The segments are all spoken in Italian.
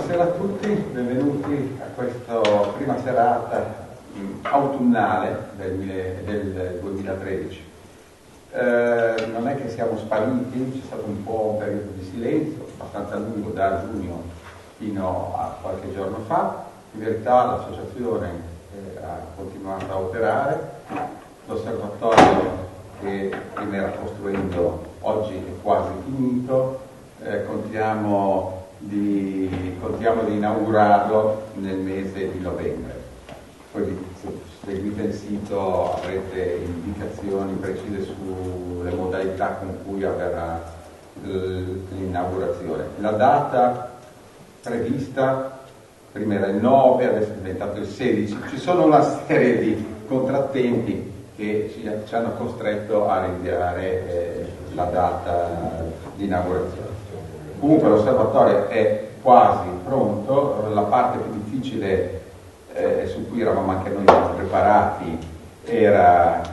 Buonasera a tutti, benvenuti a questa prima serata autunnale del 2013. Non è che siamo spariti, c'è stato un po' un periodo di silenzio, abbastanza lungo, da giugno fino a qualche giorno fa. In verità l'associazione ha continuato a operare, l'osservatorio che prima era costruendo oggi è quasi finito, contiamo di inaugurarlo nel mese di novembre. Poi se seguite il sito avrete indicazioni precise sulle modalità con cui avverrà l'inaugurazione. La data prevista prima era il 9, adesso è diventato il 16. Ci sono una serie di contrattempi che ci hanno costretto a rinviare la data di inaugurazione. Comunque l'osservatorio è quasi pronto, la parte più difficile su cui eravamo anche noi preparati era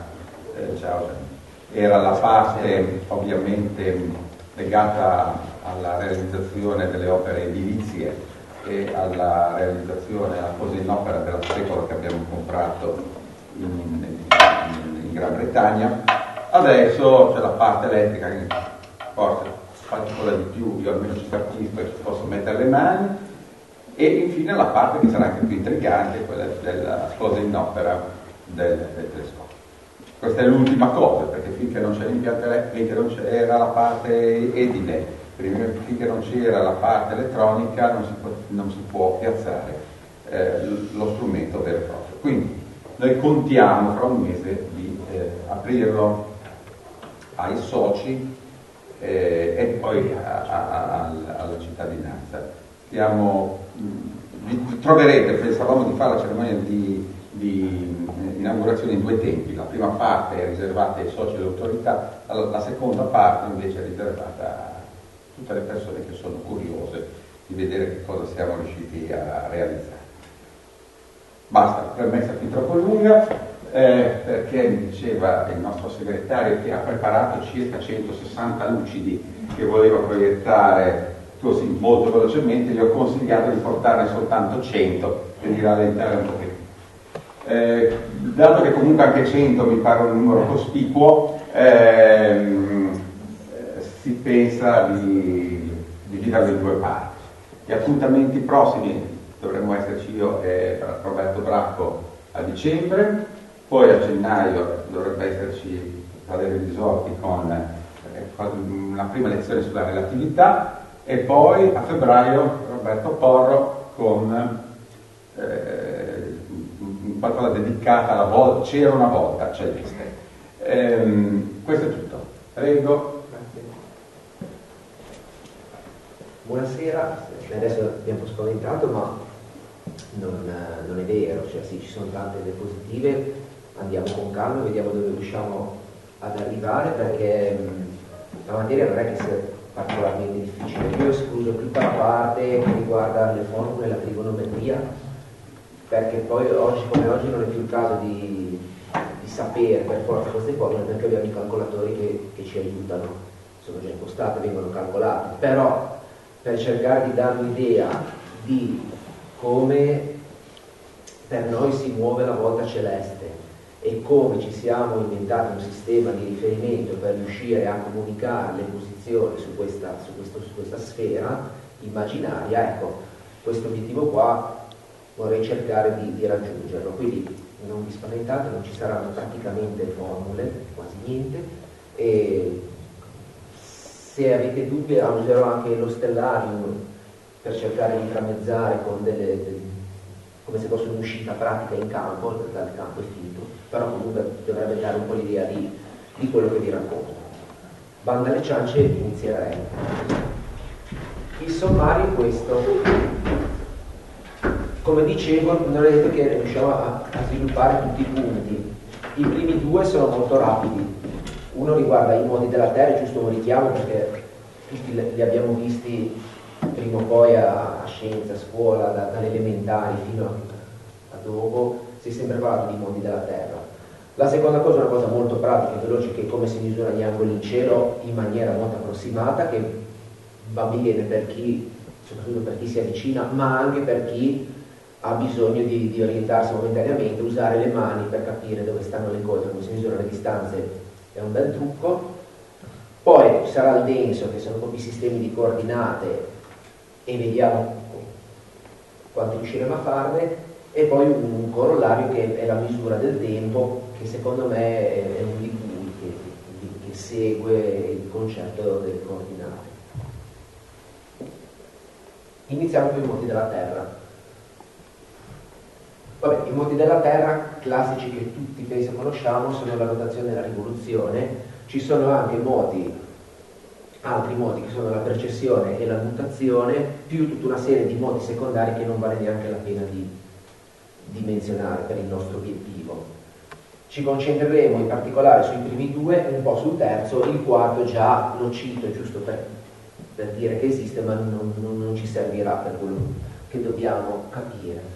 la parte ovviamente legata alla realizzazione delle opere edilizie e alla realizzazione, alla posa in opera della specola che abbiamo comprato in Gran Bretagna. Adesso c'è la parte elettrica che forse qualcosa di più, io almeno ci capisco e ci posso mettere le mani, e infine la parte che sarà anche più intrigante, quella della posa in opera del telescopio. Questa è l'ultima cosa, perché finché non c'è l'impianto elettrico, finché non c'era la parte edile, finché non c'era la parte elettronica, non si può piazzare lo strumento vero e proprio. Quindi noi contiamo fra un mese di aprirlo ai soci e poi alla cittadinanza. Troverete, pensavamo di fare la cerimonia di inaugurazione in due tempi. La prima parte è riservata ai soci e alle autorità, la seconda parte invece è riservata a tutte le persone che sono curiose di vedere che cosa siamo riusciti a realizzare. Basta, premessa fin troppo lunga. Perché mi diceva il nostro segretario che ha preparato circa 160 lucidi che voleva proiettare così molto velocemente, gli ho consigliato di portarne soltanto 100 e di rallentare un pochino. Dato che comunque anche 100 mi pare un numero cospicuo, si pensa di dividerlo in due parti. Gli appuntamenti prossimi dovremmo esserci io e Roberto Bracco a dicembre. Poi a gennaio dovrebbe esserci Valerio Bisotti con una prima lezione sulla relatività, e poi a febbraio Roberto Porro con qualcosa dedicata alla volta, c'era una volta celeste. Questo è tutto. Prego. Grazie. Buonasera, adesso abbiamo un po' spaventato, ma non è vero, cioè sì, ci sono tante diapositive. Andiamo con calma, vediamo dove riusciamo ad arrivare, perché la materia non è che sia particolarmente difficile. Io ho escluso tutta la parte che riguarda le formule e la trigonometria, perché poi oggi come oggi non è più il caso di sapere per forza queste formule, perché abbiamo i calcolatori che ci aiutano, sono già impostate, vengono calcolate, però per cercare di dare un'idea di come per noi si muove la volta celeste e come ci siamo inventati un sistema di riferimento per riuscire a comunicare le posizioni su questa sfera immaginaria, ecco, questo obiettivo qua vorrei cercare di raggiungerlo. Quindi non vi spaventate, non ci saranno praticamente formule, quasi niente, e se avete dubbi userò anche lo stellarium per cercare di tramezzare con come se fosse un'uscita pratica in campo, dal campo è finito, però comunque dovrebbe dare un po' l'idea di quello che vi racconto. Banda alle ciance, inizierei. Il sommario è questo. Come dicevo, non è detto che riusciamo a sviluppare tutti i punti. I primi due sono molto rapidi. Uno riguarda i modi della Terra, è giusto un richiamo perché tutti li abbiamo visti prima o poi a scienza, a scuola, dalle elementari fino a dopo, si è sempre parlato di modi della Terra. La seconda cosa è una cosa molto pratica e veloce, che è come si misura gli angoli in cielo in maniera molto approssimata, che va bene per chi soprattutto per chi si avvicina, ma anche per chi ha bisogno di orientarsi momentaneamente, usare le mani per capire dove stanno le cose, come si misurano le distanze, è un bel trucco. Poi ci sarà il denso, che sono proprio i sistemi di coordinate, e vediamo quanto riusciremo a farne, e poi un corollario che è la misura del tempo, che secondo me è un di cui che segue il concetto delle coordinate. Iniziamo con i moti della Terra. Vabbè, i moti della Terra, classici che tutti penso conosciamo, sono la rotazione e la rivoluzione. Ci sono anche altri moti che sono la precessione e la nutazione, più tutta una serie di moti secondari che non vale neanche la pena di menzionare per il nostro obiettivo. Ci concentreremo in particolare sui primi due, un po' sul terzo, il quarto già lo cito giusto per dire che esiste, ma non ci servirà per quello che dobbiamo capire.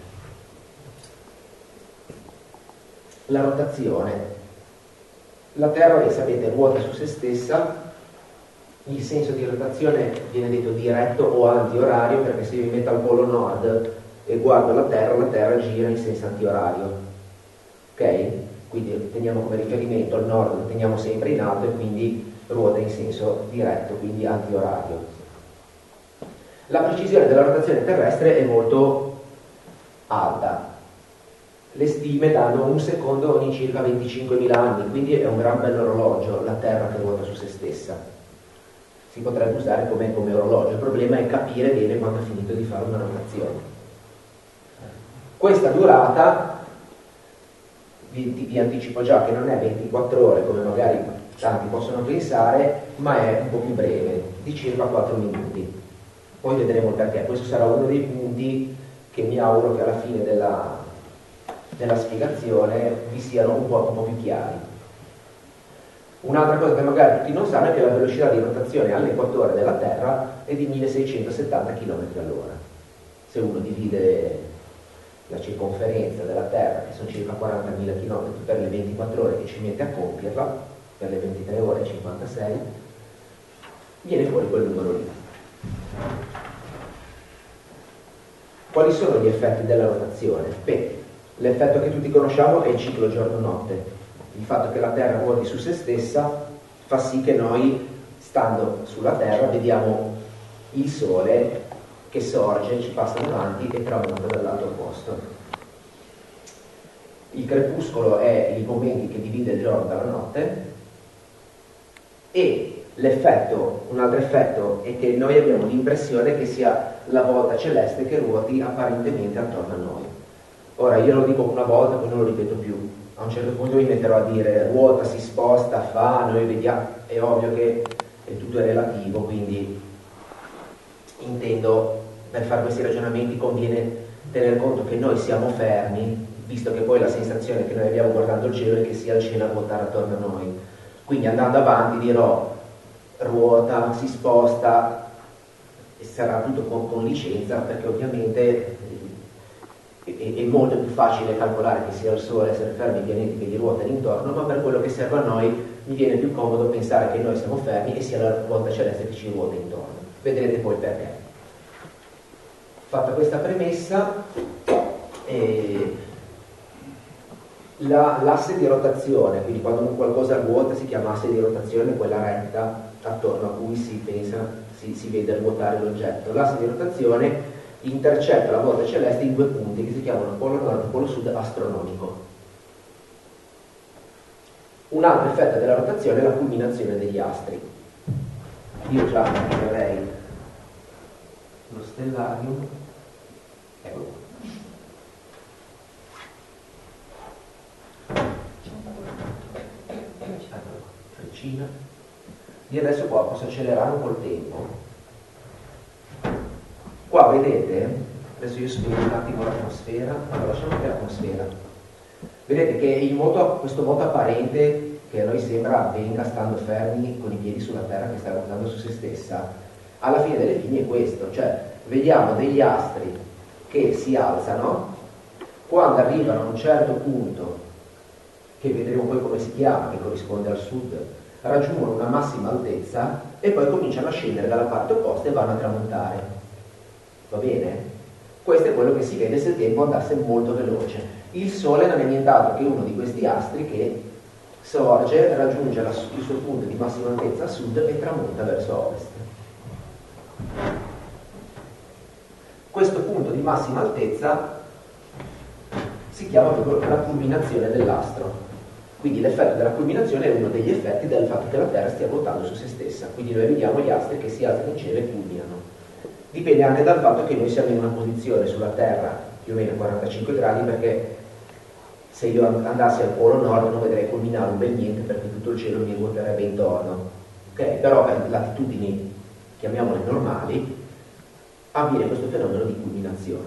La rotazione. La Terra, sapete, ruota su se stessa. Il senso di rotazione viene detto diretto o antiorario, perché se io mi metto al polo nord e guardo la Terra gira in senso antiorario. Ok? Quindi teniamo come riferimento il nord, lo teniamo sempre in alto, e quindi ruota in senso diretto, quindi antiorario. La precisione della rotazione terrestre è molto alta. Le stime danno un secondo ogni circa 25.000 anni, quindi è un gran bel orologio la Terra che ruota su se stessa. Si potrebbe usare come orologio, il problema è capire bene quando ha finito di fare una rotazione. Questa durata, vi anticipo già che non è 24 ore come magari tanti possono pensare, ma è un po' più breve, di circa 4 minuti. Poi vedremo il perché. Questo sarà uno dei punti che mi auguro che alla fine della spiegazione vi siano un po' più chiari. Un'altra cosa che magari tutti non sanno è che la velocità di rotazione all'equatore della Terra è di 1670 km all'ora. Se uno divide la circonferenza della Terra, che sono circa 40.000 km, per le 24 ore che ci mette a compierla, per le 23 ore e 56, viene fuori quel numero lì. Quali sono gli effetti della rotazione? Beh, l'effetto che tutti conosciamo è il ciclo giorno-notte. Il fatto che la Terra ruoti su se stessa fa sì che noi, stando sulla Terra, vediamo il Sole che sorge, ci passa davanti e tramonta dall'altro opposto. Il crepuscolo è il momento che divide il giorno dalla notte, e un altro effetto è che noi abbiamo l'impressione che sia la volta celeste che ruoti apparentemente attorno a noi. Ora, io lo dico una volta, poi non lo ripeto più. A un certo punto mi metterò a dire ruota, si sposta, fa, noi vediamo. È ovvio che tutto è relativo, quindi intendo, per fare questi ragionamenti conviene tener conto che noi siamo fermi, visto che poi la sensazione che noi abbiamo guardando il cielo è che sia il cielo a ruotare attorno a noi. Quindi andando avanti dirò ruota, si sposta, e sarà tutto con licenza, perché ovviamente è molto più facile calcolare che sia il Sole a essere fermi, i pianeti che gli ruotano intorno, ma per quello che serve a noi mi viene più comodo pensare che noi siamo fermi e sia la volta celeste che ci ruota intorno. Vedrete poi perché. Fatta questa premessa, l'asse di rotazione, quindi quando qualcosa ruota si chiama asse di rotazione, quella retta attorno a cui si vede ruotare l'oggetto. L'asse di rotazione intercetta la volta celeste in due punti che si chiamano polo nord e polo sud astronomico. Un altro effetto della rotazione è la culminazione degli astri. Io già metterei lo stellarium, ecco. Freccina. Io adesso qua posso accelerare un po' il tempo. Qua vedete, adesso io spiego un attimo l'atmosfera, allora lasciamo anche l'atmosfera. Vedete che questo moto apparente che a noi sembra avvenga stando fermi con i piedi sulla terra che sta ruotando su se stessa, alla fine delle fini è questo, cioè vediamo degli astri che si alzano, quando arrivano a un certo punto, che vedremo poi come si chiama, che corrisponde al sud, raggiungono una massima altezza e poi cominciano a scendere dalla parte opposta e vanno a tramontare. va bene? Questo è quello che si vede se il tempo andasse molto veloce. Il Sole non è nient'altro che uno di questi astri che sorge, raggiunge il suo punto di massima altezza a sud e tramonta verso ovest. Questo punto di massima altezza si chiama proprio la culminazione dell'astro. Quindi l'effetto della culminazione è uno degli effetti del fatto che la Terra stia ruotando su se stessa. Quindi noi vediamo gli astri che si alzano in cielo e culminano. Dipende anche dal fatto che noi siamo in una posizione sulla Terra più o meno a 45 gradi, perché se io andassi al polo nord non vedrei culminare un bel niente, perché tutto il cielo mi ruoterebbe intorno. Okay? Però a latitudini, chiamiamole normali, avviene questo fenomeno di culminazione.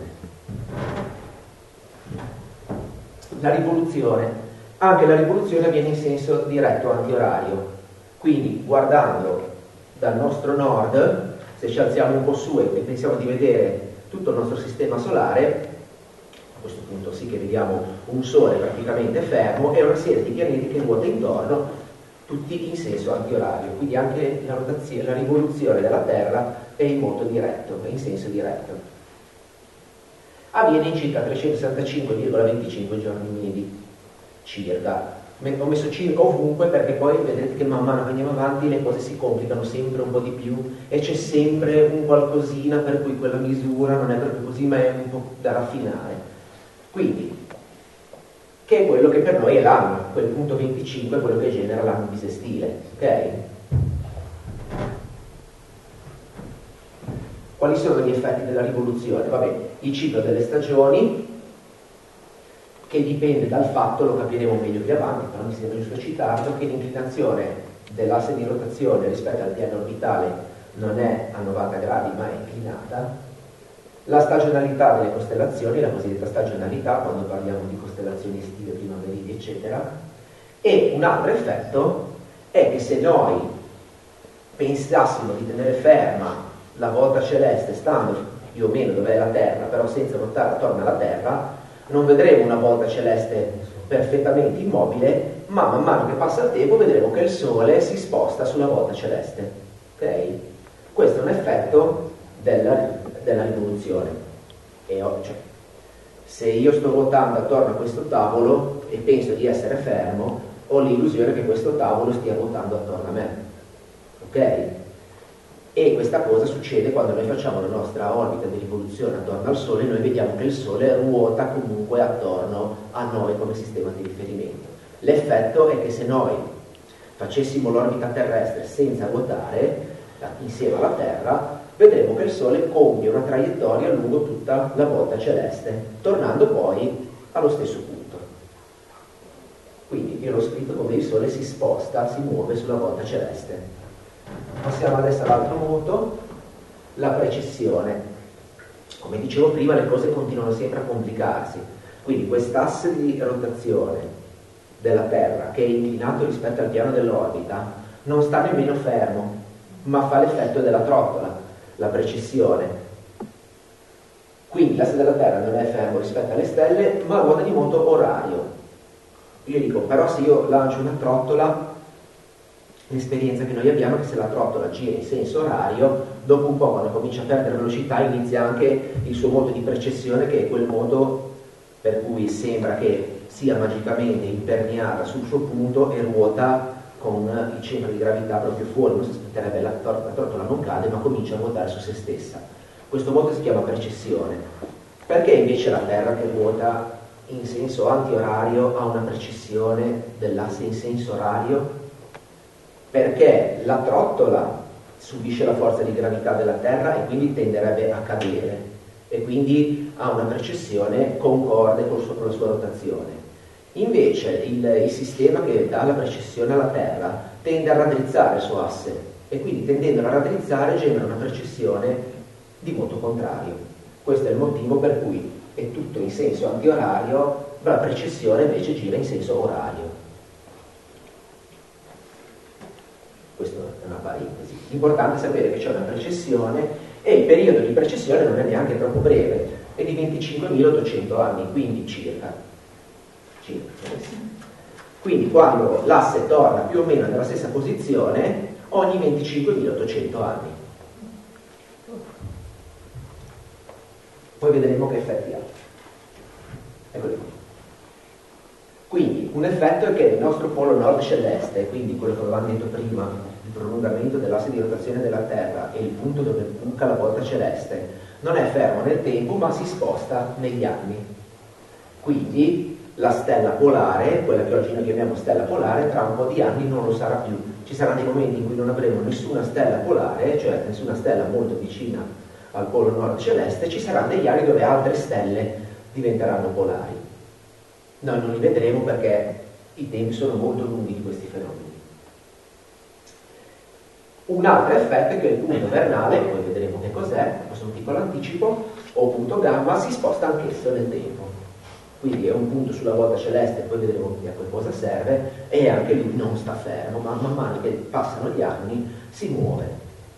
La rivoluzione. Anche la rivoluzione avviene in senso diretto antiorario. Quindi guardando dal nostro nord, se ci alziamo un po' su e pensiamo di vedere tutto il nostro sistema solare, a questo punto sì che vediamo un Sole praticamente fermo e una serie di pianeti che ruota intorno, tutti in senso antiorario. Quindi anche la rivoluzione della Terra è in moto diretto, è in senso diretto. Avviene in circa 365,25 giorni medi, circa. Ho messo circa ovunque perché poi vedete che man mano che andiamo avanti le cose si complicano sempre un po' di più e c'è sempre un qualcosina per cui quella misura non è proprio così, ma è un po' da raffinare. Quindi, che è quello che per noi è l'anno, quel punto 25 è quello che genera l'anno bisestile, ok? Quali sono gli effetti della rivoluzione? Vabbè, il ciclo delle stagioni, che dipende dal fatto, lo capiremo meglio più avanti, però mi sembra giusto citarlo, che l'inclinazione dell'asse di rotazione rispetto al piano orbitale non è a 90 gradi ma è inclinata. La stagionalità delle costellazioni, la cosiddetta stagionalità, quando parliamo di costellazioni estive, primaverili, eccetera. E un altro effetto è che se noi pensassimo di tenere ferma la volta celeste stando più o meno dove è la Terra, però senza ruotare attorno alla Terra, non vedremo una volta celeste perfettamente immobile, ma man mano che passa il tempo vedremo che il Sole si sposta sulla volta celeste. Okay? Questo è un effetto della rivoluzione. Cioè, se io sto ruotando attorno a questo tavolo e penso di essere fermo, ho l'illusione che questo tavolo stia ruotando attorno a me. Ok? E questa cosa succede quando noi facciamo la nostra orbita di rivoluzione attorno al Sole, noi vediamo che il Sole ruota comunque attorno a noi come sistema di riferimento. L'effetto è che se noi facessimo l'orbita terrestre senza ruotare, insieme alla Terra, vedremo che il Sole compie una traiettoria lungo tutta la volta celeste, tornando poi allo stesso punto. Quindi io l'ho scritto come il Sole si sposta, si muove sulla volta celeste. Passiamo adesso all'altro moto, la precessione. Come dicevo prima, le cose continuano sempre a complicarsi. Quindi quest'asse di rotazione della Terra, che è inclinato rispetto al piano dell'orbita, non sta nemmeno fermo, ma fa l'effetto della trottola, la precessione. Quindi l'asse della Terra non è fermo rispetto alle stelle, ma ruota di moto orario. Io dico, però se io lancio una trottola, l'esperienza che noi abbiamo è che se la trottola gira in senso orario, dopo un po', quando comincia a perdere velocità, inizia anche il suo moto di precessione, che è quel moto per cui sembra che sia magicamente imperniata sul suo punto e ruota con il centro di gravità proprio fuori. Non si aspetterebbe, la trottola non cade, ma comincia a ruotare su se stessa. Questo moto si chiama precessione. Perché invece la Terra, che ruota in senso antiorario, ha una precessione dell'asse in senso orario? Perché la trottola subisce la forza di gravità della Terra e quindi tenderebbe a cadere, e quindi ha una precessione concorde con la sua rotazione. Invece il sistema che dà la precessione alla Terra tende a raddrizzare il suo asse, e quindi tendendo a raddrizzare genera una precessione di moto contrario. Questo è il motivo per cui è tutto in senso antiorario, ma la precessione invece gira in senso orario. Questa è una parentesi. L'importante è sapere che c'è una precessione e il periodo di precessione non è neanche troppo breve, è di 25.800 anni, quindi circa. Quindi quando l'asse torna più o meno nella stessa posizione, ogni 25.800 anni. Poi vedremo che effetti ha. Eccoli qui. Quindi un effetto è che il nostro polo nord celeste, quindi quello che avevamo detto prima, il prolungamento dell'asse di rotazione della Terra e il punto dove buca la volta celeste, non è fermo nel tempo ma si sposta negli anni. Quindi la stella polare, quella che oggi noi chiamiamo stella polare, tra un po' di anni non lo sarà più. Ci saranno dei momenti in cui non avremo nessuna stella polare, cioè nessuna stella molto vicina al polo nord celeste, ci saranno degli anni dove altre stelle diventeranno polari. Noi non li vedremo perché i tempi sono molto lunghi di questi fenomeni. Un altro effetto è che il punto vernale, poi vedremo che cos'è, questo è un piccolo anticipo, o punto gamma, si sposta anch'esso nel tempo. Quindi è un punto sulla volta celeste, poi vedremo a che cosa serve, e anche lui non sta fermo, ma man mano che passano gli anni si muove.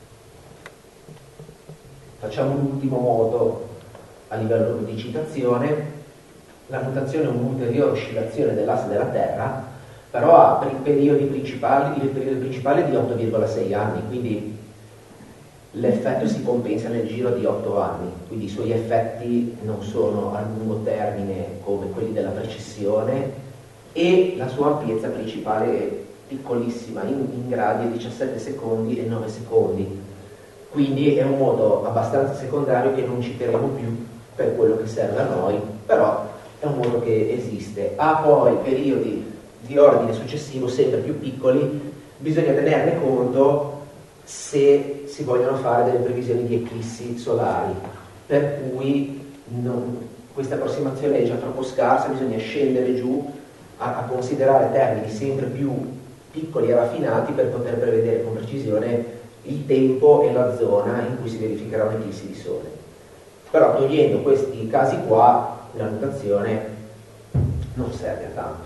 Facciamo l'ultimo modo a livello di citazione. La nutazione è un'ulteriore oscillazione dell'asse della Terra, però ha periodi principali di 8,6 anni, quindi l'effetto si compensa nel giro di 8 anni, quindi i suoi effetti non sono a lungo termine come quelli della precessione, e la sua ampiezza principale è piccolissima, in gradi è 17 secondi e 9 secondi, quindi è un modo abbastanza secondario che non citeremo più per quello che serve a noi, però è un modo che esiste. Ha poi periodi di ordine successivo sempre più piccoli, bisogna tenerne conto se si vogliono fare delle previsioni di eclissi solari, per cui questa approssimazione è già troppo scarsa, bisogna scendere giù a considerare termini sempre più piccoli e raffinati per poter prevedere con precisione il tempo e la zona in cui si verificherà un'eclissi di sole. Però togliendo questi casi qua, la notazione non serve a tanto.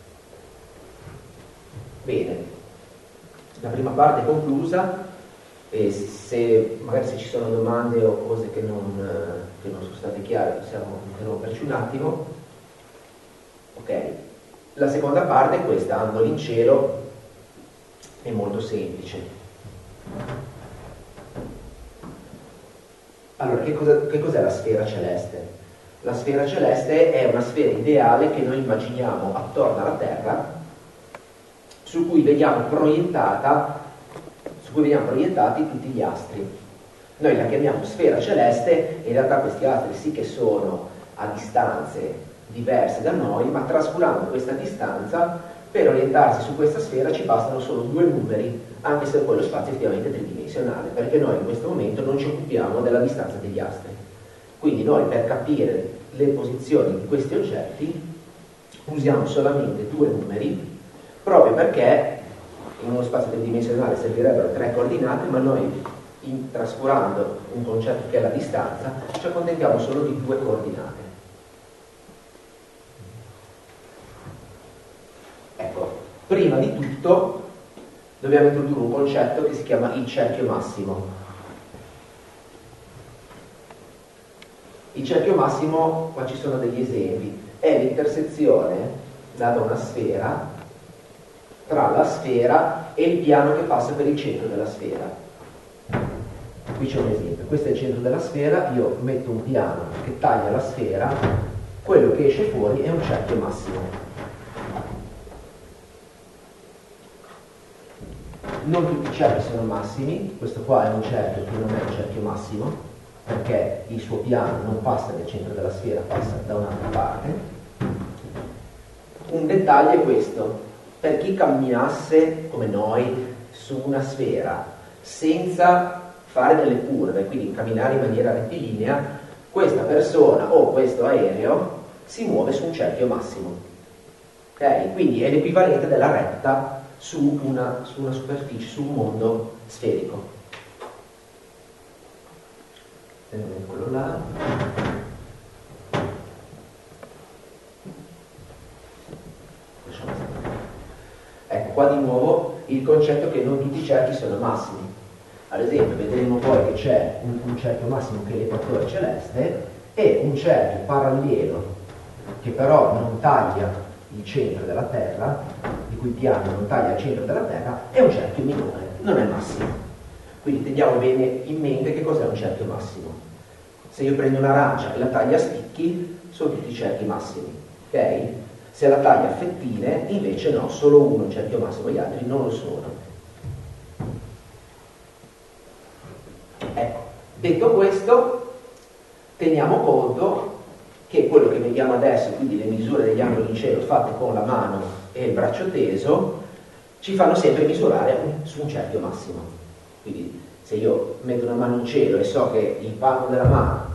Bene, la prima parte è conclusa, e magari se ci sono domande o cose che non sono state chiare possiamo interromperci un attimo. Ok, la seconda parte è questa, angoli in cielo, è molto semplice. Allora, che cos'è la sfera celeste? La sfera celeste è una sfera ideale che noi immaginiamo attorno alla Terra, su cui vediamo proiettati tutti gli astri. Noi la chiamiamo sfera celeste, e in realtà questi astri sì che sono a distanze diverse da noi, ma trascurando questa distanza, per orientarsi su questa sfera ci bastano solo 2 numeri, anche se poi lo spazio è effettivamente tridimensionale, perché noi in questo momento non ci occupiamo della distanza degli astri. Quindi noi per capire le posizioni di questi oggetti usiamo solamente 2 numeri, proprio perché in uno spazio tridimensionale servirebbero 3 coordinate, ma noi trascurando un concetto che è la distanza ci accontentiamo solo di 2 coordinate. Ecco, prima di tutto dobbiamo introdurre un concetto che si chiama il cerchio massimo. Il cerchio massimo, qua ci sono degli esempi, è l'intersezione data una sfera tra la sfera e il piano che passa per il centro della sfera. Qui c'è un esempio, questo è il centro della sfera, io metto un piano che taglia la sfera, quello che esce fuori è un cerchio massimo. Non tutti i cerchi sono massimi, questo qua è un cerchio che non è un cerchio massimo, perché il suo piano non passa nel centro della sfera, passa da un'altra parte. Un dettaglio è questo: per chi camminasse come noi su una sfera senza fare delle curve, quindi camminare in maniera rettilinea, questa persona o questo aereo si muove su un cerchio massimo. Okay? Quindi è l'equivalente della retta su una superficie, su un mondo sferico. Eccolo là. Ecco qua di nuovo il concetto che non tutti i cerchi sono massimi. Ad esempio vedremo poi che c'è un cerchio massimo che è l'equatore celeste, e un cerchio parallelo che però non taglia il centro della Terra, di cui il piano non taglia il centro della Terra, è un cerchio minore, non è massimo. Quindi teniamo bene in mente che cos'è un cerchio massimo. Se io prendo un'arancia e la taglio a spicchi, sono tutti cerchi massimi, ok? Se la taglio a fettine, invece no, solo uno è un cerchio massimo, gli altri non lo sono. Ecco, detto questo, teniamo conto che quello che vediamo adesso, quindi le misure degli angoli in cielo fatte con la mano e il braccio teso, ci fanno sempre misurare su un cerchio massimo. Quindi se io metto una mano in cielo e so che il palmo della mano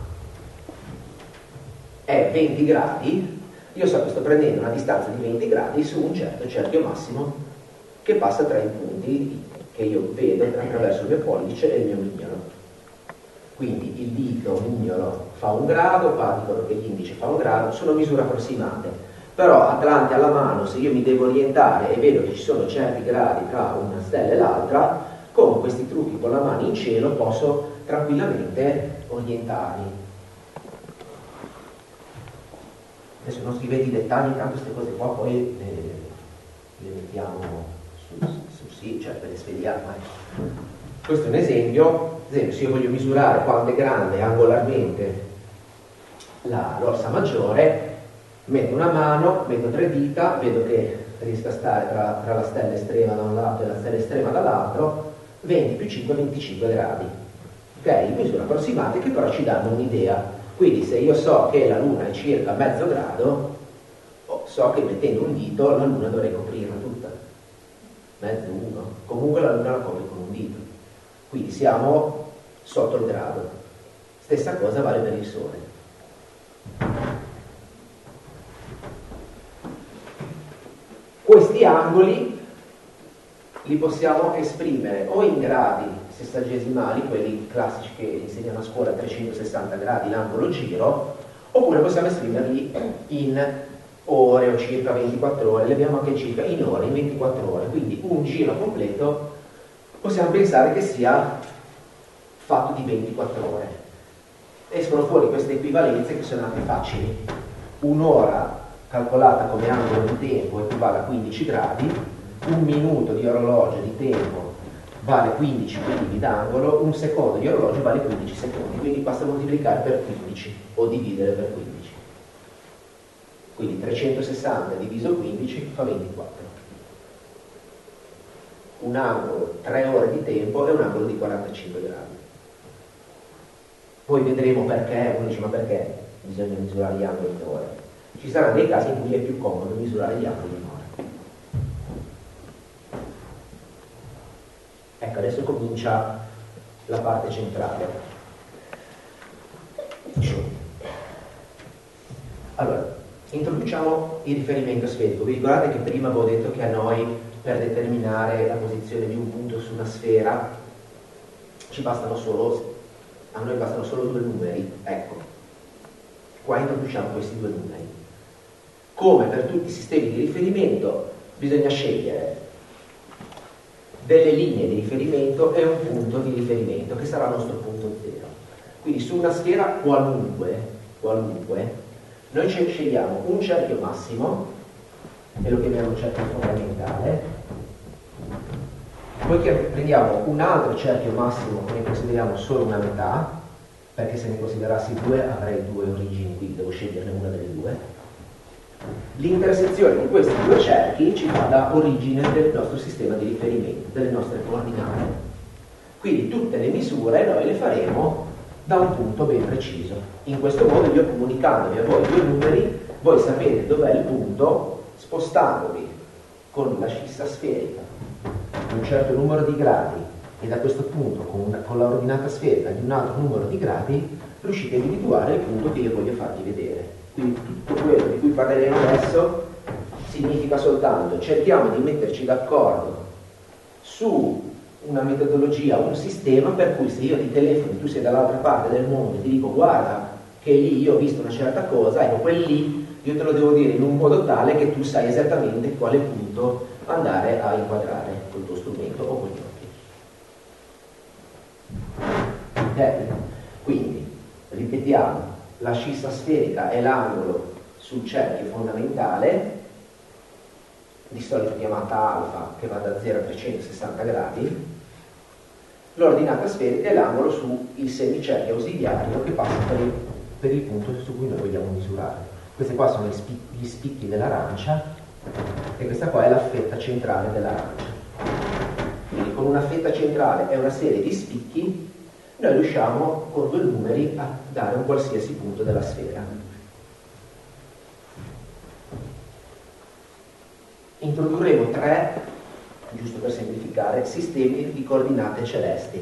è 20 gradi, io so che sto prendendo una distanza di 20 gradi su un certo cerchio massimo che passa tra i punti che io vedo attraverso il mio pollice e il mio mignolo. Quindi il dito mignolo fa 1 grado, qua dicono che l'indice fa 1 grado, sono misure approssimate. Però davanti alla mano, se io mi devo orientare e vedo che ci sono certi gradi tra una stella e l'altra, con questi trucchi con la mano in cielo posso tranquillamente orientarmi. Adesso non scrivete i dettagli, intanto queste cose qua poi le mettiamo su sì, cioè per le spediamo. Questo è un esempio. Ad esempio, se io voglio misurare quanto è grande angolarmente l'ossa maggiore, metto una mano, metto 3 dita, vedo che riesco a stare tra la stella estrema da un lato e la stella estrema dall'altro, 20 più 5, 25 gradi. Ok? Misure approssimate che però ci danno un'idea. Quindi se io so che la Luna è circa mezzo grado, so che mettendo un dito la Luna dovrei coprirla tutta. Mezzo, uno. Comunque la Luna la copre con un dito. Quindi siamo sotto il grado. Stessa cosa vale per il Sole. Questi angoli li possiamo esprimere o in gradi sessagesimali, quelli classici che insegnano a scuola, 360 gradi l'angolo giro, oppure possiamo esprimerli in ore o circa 24 ore, li abbiamo anche circa in ore, in 24 ore, quindi un giro completo possiamo pensare che sia fatto di 24 ore. Escono fuori queste equivalenze che sono anche facili. Un'ora calcolata come angolo di tempo equivale a 15 gradi, un minuto di orologio di tempo vale 15 minimi d'angolo, un secondo di orologio vale 15 secondi, quindi basta moltiplicare per 15 o dividere per 15. Quindi 360 diviso 15 fa 24. Un angolo, 3 ore di tempo, è un angolo di 45 gradi. Poi vedremo perché, uno dice ma perché bisogna misurare gli angoli in ore? Ci saranno dei casi in cui è più comodo misurare gli angoli in ore. Ecco, adesso comincia la parte centrale. Allora, introduciamo il riferimento sferico. Vi ricordate che prima avevo detto che a noi, per determinare la posizione di un punto su una sfera, a noi bastano solo 2 numeri. Ecco, qua introduciamo questi 2 numeri. Come per tutti i sistemi di riferimento, bisogna scegliere delle linee di riferimento e un punto di riferimento, che sarà il nostro punto zero. Quindi su una sfera qualunque, noi scegliamo un cerchio massimo, e lo chiamiamo cerchio fondamentale, poi prendiamo un altro cerchio massimo che ne consideriamo solo una metà, perché se ne considerassi 2 avrei 2 origini, quindi devo sceglierne una delle 2. L'intersezione di questi 2 cerchi ci fa da origine del nostro sistema di riferimento, delle nostre coordinate. Quindi tutte le misure noi le faremo da un punto ben preciso. In questo modo io, comunicandovi a voi 2 numeri, voi sapete dov'è il punto, spostandovi con la scissa sferica un certo numero di gradi e da questo punto con la ordinata sferica di un altro numero di gradi riuscite a individuare il punto che io voglio farvi vedere. Quindi tutto quello di cui parleremo adesso significa soltanto cerchiamo di metterci d'accordo su una metodologia, un sistema per cui se io ti telefono, tu sei dall'altra parte del mondo e ti dico guarda che lì io ho visto una certa cosa, ecco quel lì io te lo devo dire in un modo tale che tu sai esattamente quale punto andare a inquadrare col tuo strumento o con gli occhi. Ok? Quindi ripetiamo, la scissa sferica è l'angolo sul cerchio fondamentale, di solito chiamata alfa, che va da 0 a 360 gradi. l'ordinata sferica è l'angolo sul semicerchio ausiliario che passa per il punto su cui noi vogliamo misurare. Questi qua sono gli spicchi dell'arancia e questa qua è la fetta centrale dell'arancia. Quindi con una fetta centrale e una serie di spicchi noi riusciamo con 2 numeri a dare un qualsiasi punto della sfera. Introdurremo 3, giusto per semplificare, sistemi di coordinate celesti.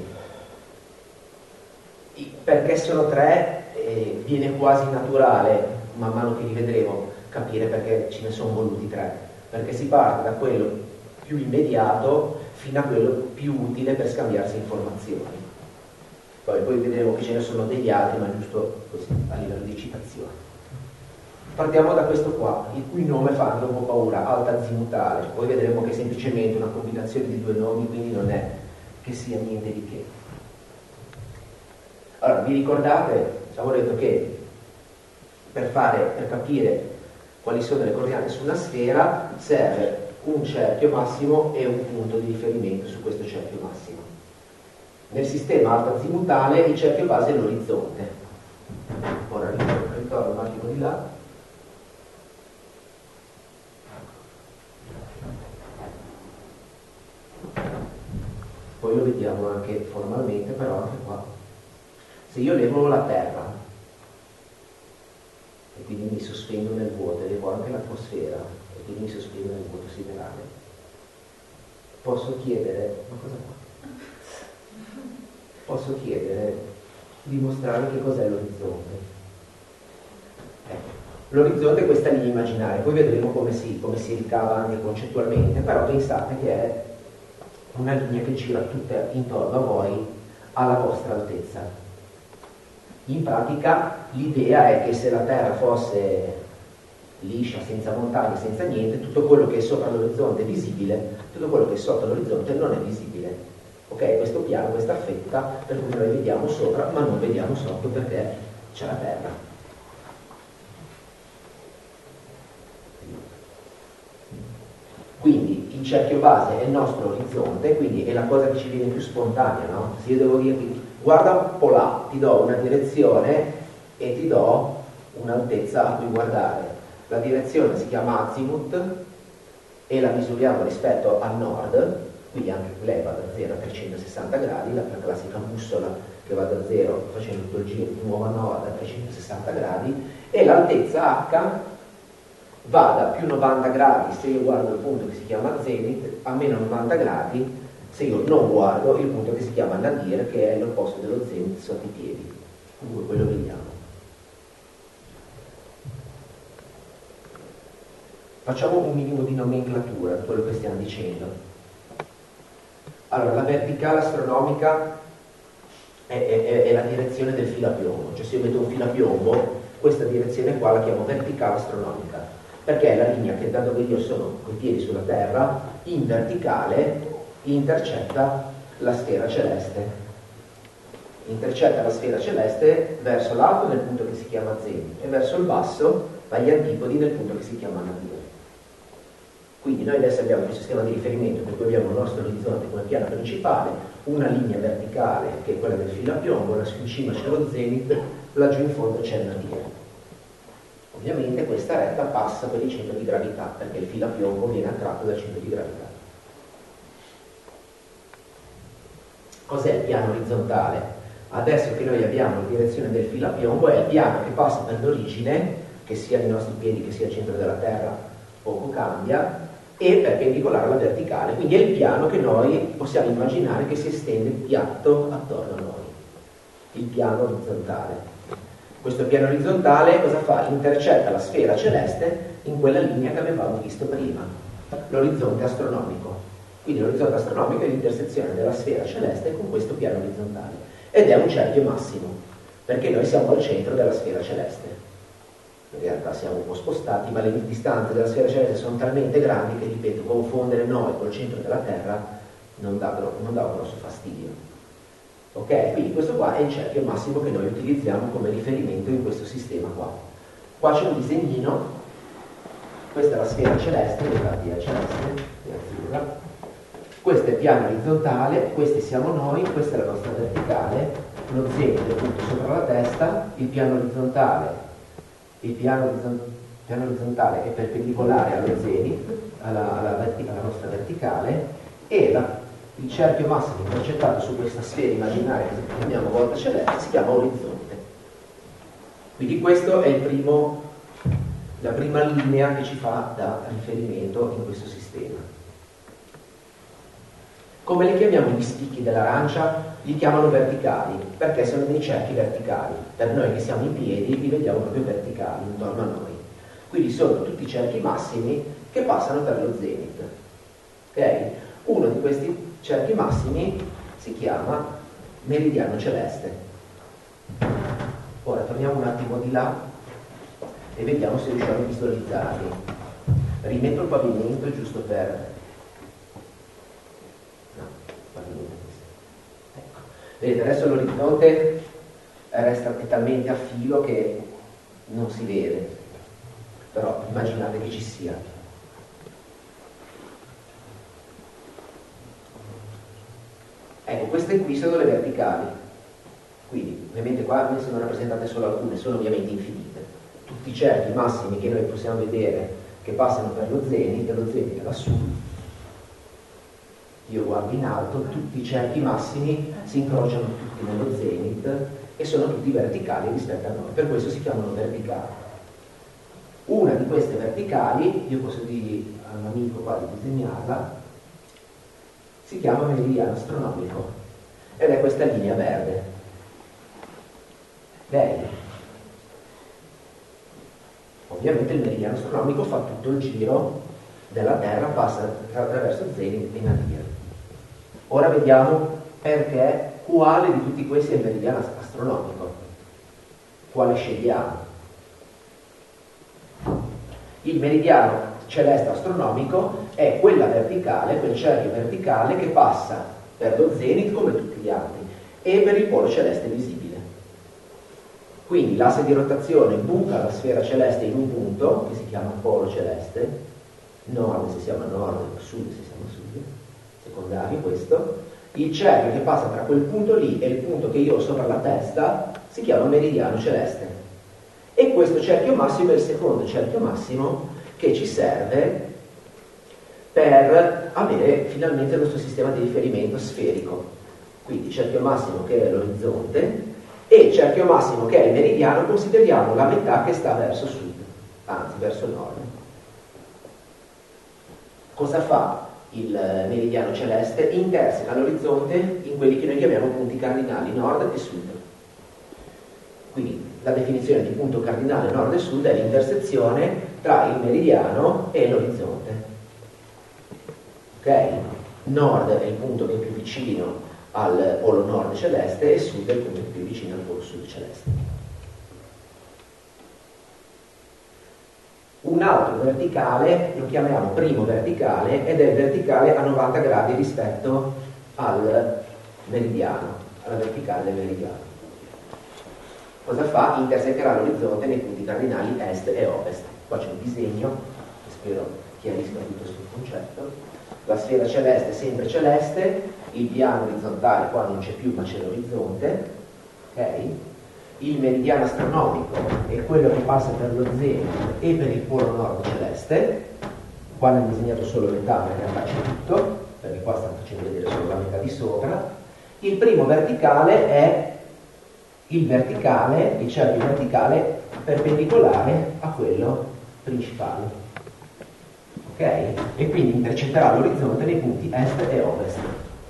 Perché sono 3 viene quasi naturale, man mano che li vedremo, capire perché ce ne sono voluti 3, perché si parte da quello più immediato fino a quello più utile per scambiarsi informazioni. Poi vedremo che ce ne sono degli altri, ma giusto così a livello di citazione. Partiamo da questo qua, il cui nome fa anche un po' paura, alta azimutale. Poi vedremo che è semplicemente una combinazione di 2 nomi, quindi non è che sia niente di che. Allora, vi ricordate, avevo detto che per capire quali sono le coordinate su una sfera serve un cerchio massimo e un punto di riferimento su questo cerchio massimo. Nel sistema alto azimutale il cerchio base è l'orizzonte. Ora ritorno un attimo di là. Poi lo vediamo anche formalmente, però anche qua. Se io levo la Terra e quindi mi sospendo nel vuoto, e levo anche l'atmosfera e quindi mi sospendo nel vuoto siderale, posso chiedere, ma cosa fa? Posso chiedere di mostrare che cos'è l'orizzonte. L'orizzonte è questa linea immaginaria, poi vedremo come si ricava anche concettualmente, però pensate che è una linea che gira tutta intorno a voi alla vostra altezza. In pratica l'idea è che se la Terra fosse liscia, senza montagne, senza niente, tutto quello che è sopra l'orizzonte è visibile, tutto quello che è sotto l'orizzonte non è visibile. Ok, questo piano, questa fetta, per cui noi vediamo sopra ma non vediamo sotto perché c'è la Terra. Quindi il cerchio base è il nostro orizzonte, quindi è la cosa che ci viene più spontanea, no? Se io devo dirti guarda un po' là, ti do una direzione e ti do un'altezza a cui guardare. La direzione si chiama azimut e la misuriamo rispetto al nord, quindi anche lei va da 0 a 360 gradi, la classica bussola che va da 0 facendo tutto il giro di nuovo a nord a 360 gradi, e l'altezza h va da più 90 gradi se io guardo il punto che si chiama zenit a meno 90 gradi se io non guardo il punto che si chiama nadir, che è l'opposto dello zenit sotto i piedi. Comunque quello vediamo. Facciamo un minimo di nomenclatura di quello che stiamo dicendo. Allora, la verticale astronomica è la direzione del filo a piombo, cioè se io vedo un filo a piombo, questa direzione qua la chiamo verticale astronomica, perché è la linea che da dove io sono coi piedi sulla Terra, in verticale intercetta la sfera celeste. Intercetta la sfera celeste verso l'alto nel punto che si chiama zenit e verso il basso agli antipodi nel punto che si chiama nadir. Quindi noi adesso abbiamo un sistema di riferimento per cui abbiamo il nostro orizzonte come piano principale, una linea verticale che è quella del filo a piombo, in cima c'è lo zenit, laggiù in fondo c'è il nadir. Ovviamente questa retta passa per il centro di gravità, perché il filo a piombo viene attratto dal centro di gravità. Cos'è il piano orizzontale? Adesso che noi abbiamo la direzione del filo a piombo, è il piano che passa per l'origine, che sia nei nostri piedi, che sia al centro della Terra, poco cambia, e perpendicolare alla verticale, quindi è il piano che noi possiamo immaginare che si estende piatto attorno a noi, il piano orizzontale. Questo piano orizzontale cosa fa? Intercetta la sfera celeste in quella linea che avevamo visto prima, l'orizzonte astronomico. Quindi l'orizzonte astronomico è l'intersezione della sfera celeste con questo piano orizzontale ed è un cerchio massimo, perché noi siamo al centro della sfera celeste. In realtà siamo un po' spostati, ma le distanze della sfera celeste sono talmente grandi che, ripeto, confondere noi col centro della Terra non dà un grosso fastidio. Ok? Quindi questo qua è il cerchio massimo che noi utilizziamo come riferimento in questo sistema qua. Qua c'è un disegnino, questa è la sfera celeste, infatti è celeste, è azzurra. Questo è il piano orizzontale, questi siamo noi, questa è la nostra verticale, lo zenit è appunto sopra la testa, il piano orizzontale è perpendicolare allo zenit, alla nostra verticale, e il cerchio massimo intercettato su questa sfera immaginaria che chiamiamo volta celeste si chiama orizzonte. Quindi questo è la prima linea che ci fa da riferimento in questo sistema. Come li chiamiamo gli spicchi dell'arancia? Li chiamano verticali, perché sono dei cerchi verticali. Per noi che siamo in piedi li vediamo proprio verticali intorno a noi. Quindi sono tutti i cerchi massimi che passano per lo zenit. Okay? Uno di questi cerchi massimi si chiama meridiano celeste. Ora torniamo un attimo di là e vediamo se riusciamo a visualizzarli. Rimetto il pavimento giusto per... Ecco. Vedete, adesso l'orizzonte resta talmente a filo che non si vede, però immaginate che ci sia. Ecco, queste qui sono le verticali, quindi ovviamente qua ne sono rappresentate solo alcune, sono ovviamente infinite. Tutti i cerchi massimi che noi possiamo vedere che passano per lo zenit è lassù. Io guardo in alto, tutti i cerchi massimi si incrociano tutti nello zenit e sono tutti verticali rispetto a noi, per questo si chiamano verticali. Una di queste verticali, io posso dire all'amico qua di disegnarla, si chiama meridiano astronomico ed è questa linea verde. Bene. Ovviamente il meridiano astronomico fa tutto il giro della Terra, passa attraverso Zenit e Nadir. Ora vediamo perché, quale di tutti questi è il meridiano astronomico. Quale scegliamo? Il meridiano celeste astronomico è quella verticale, quel cerchio verticale che passa per lo zenit come tutti gli altri e per il polo celeste visibile. Quindi l'asse di rotazione buca la sfera celeste in un punto che si chiama polo celeste, nord se siamo a nord, sud se siamo a sud, secondario questo. Il cerchio che passa tra quel punto lì e il punto che io ho sopra la testa si chiama meridiano celeste. E questo cerchio massimo è il secondo cerchio massimo che ci serve per avere finalmente il nostro sistema di riferimento sferico. Quindi cerchio massimo che è l'orizzonte e cerchio massimo che è il meridiano, consideriamo la metà che sta verso sud, anzi verso nord. Cosa fa il meridiano celeste? Interseca l'orizzonte in quelli che noi chiamiamo punti cardinali, nord e sud. Quindi la definizione di punto cardinale nord e sud è l'intersezione tra il meridiano e l'orizzonte. Ok? Nord è il punto che è più vicino al polo nord celeste e sud è il punto più vicino al polo sud celeste. Un altro verticale lo chiamiamo primo verticale ed è il verticale a 90 gradi rispetto al meridiano, alla verticale del meridiano. Cosa fa? Intersecherà l'orizzonte nei punti cardinali est e ovest. Qua c'è un disegno che spero chiarisca tutto questo concetto. La sfera celeste è sempre celeste, il piano orizzontale qua non c'è più ma c'è l'orizzonte, ok? Il meridiano astronomico è quello che passa per lo zenit e per il polo nord celeste. Qua ne ho disegnato solo metà, ma in realtà c'è tutto, perché qua stanno facendo vedere solo la metà di sopra. Il primo verticale è il cerchio verticale perpendicolare a quello principale. Ok? E quindi intercetterà l'orizzonte nei punti est e ovest.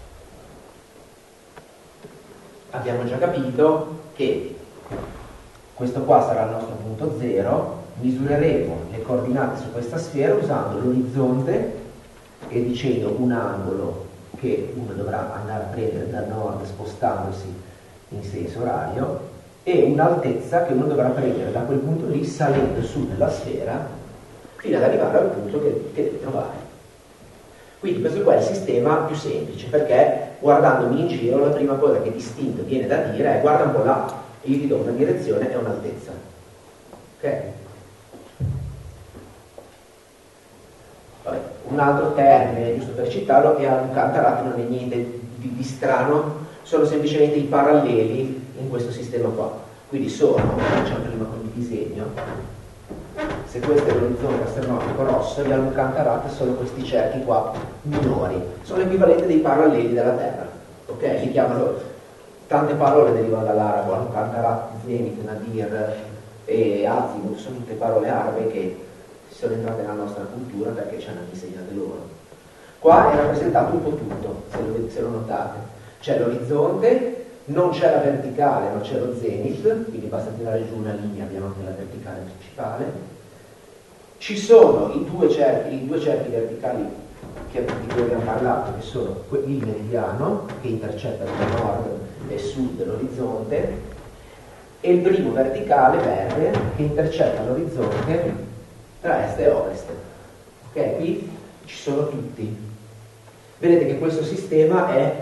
Abbiamo già capito che questo qua sarà il nostro punto 0, misureremo le coordinate su questa sfera usando l'orizzonte e dicendo un angolo che uno dovrà andare a prendere da nord spostandosi in senso orario e un'altezza che uno dovrà prendere da quel punto lì salendo su nella sfera fino ad arrivare al punto che deve trovare. Quindi questo qua è il sistema più semplice, perché guardandomi in giro la prima cosa che distinto viene da dire è guarda un po' là, e io ti do una direzione e un'altezza. Ok? Vabbè, Un altro termine, giusto per citarlo, è Almukantarat, non è niente di strano, sono semplicemente i paralleli in questo sistema qua. Quindi sono, facciamo prima con il disegno, se questo è l'orizzonte astronomico rosso, gli Almukantarat sono questi cerchi qua minori, sono l'equivalente dei paralleli della Terra, ok? Li chiamano, tante parole derivano dall'arabo, Almukantarat, Zenit, Nadir e Azimut, sono tutte parole arabe che sono entrate nella nostra cultura perché ci hanno insegnate loro. Qua è rappresentato un po' tutto, se lo notate. C'è l'orizzonte, non c'è la verticale, ma c'è lo zenith, quindi basta tirare giù una linea, abbiamo anche la verticale principale. Ci sono i due cerchi verticali di cui abbiamo parlato, che sono il meridiano, che intercetta tra nord e sud dell'orizzonte, e il primo verticale verde, che intercetta l'orizzonte tra est e ovest. Ok, qui ci sono tutti. Vedete che questo sistema è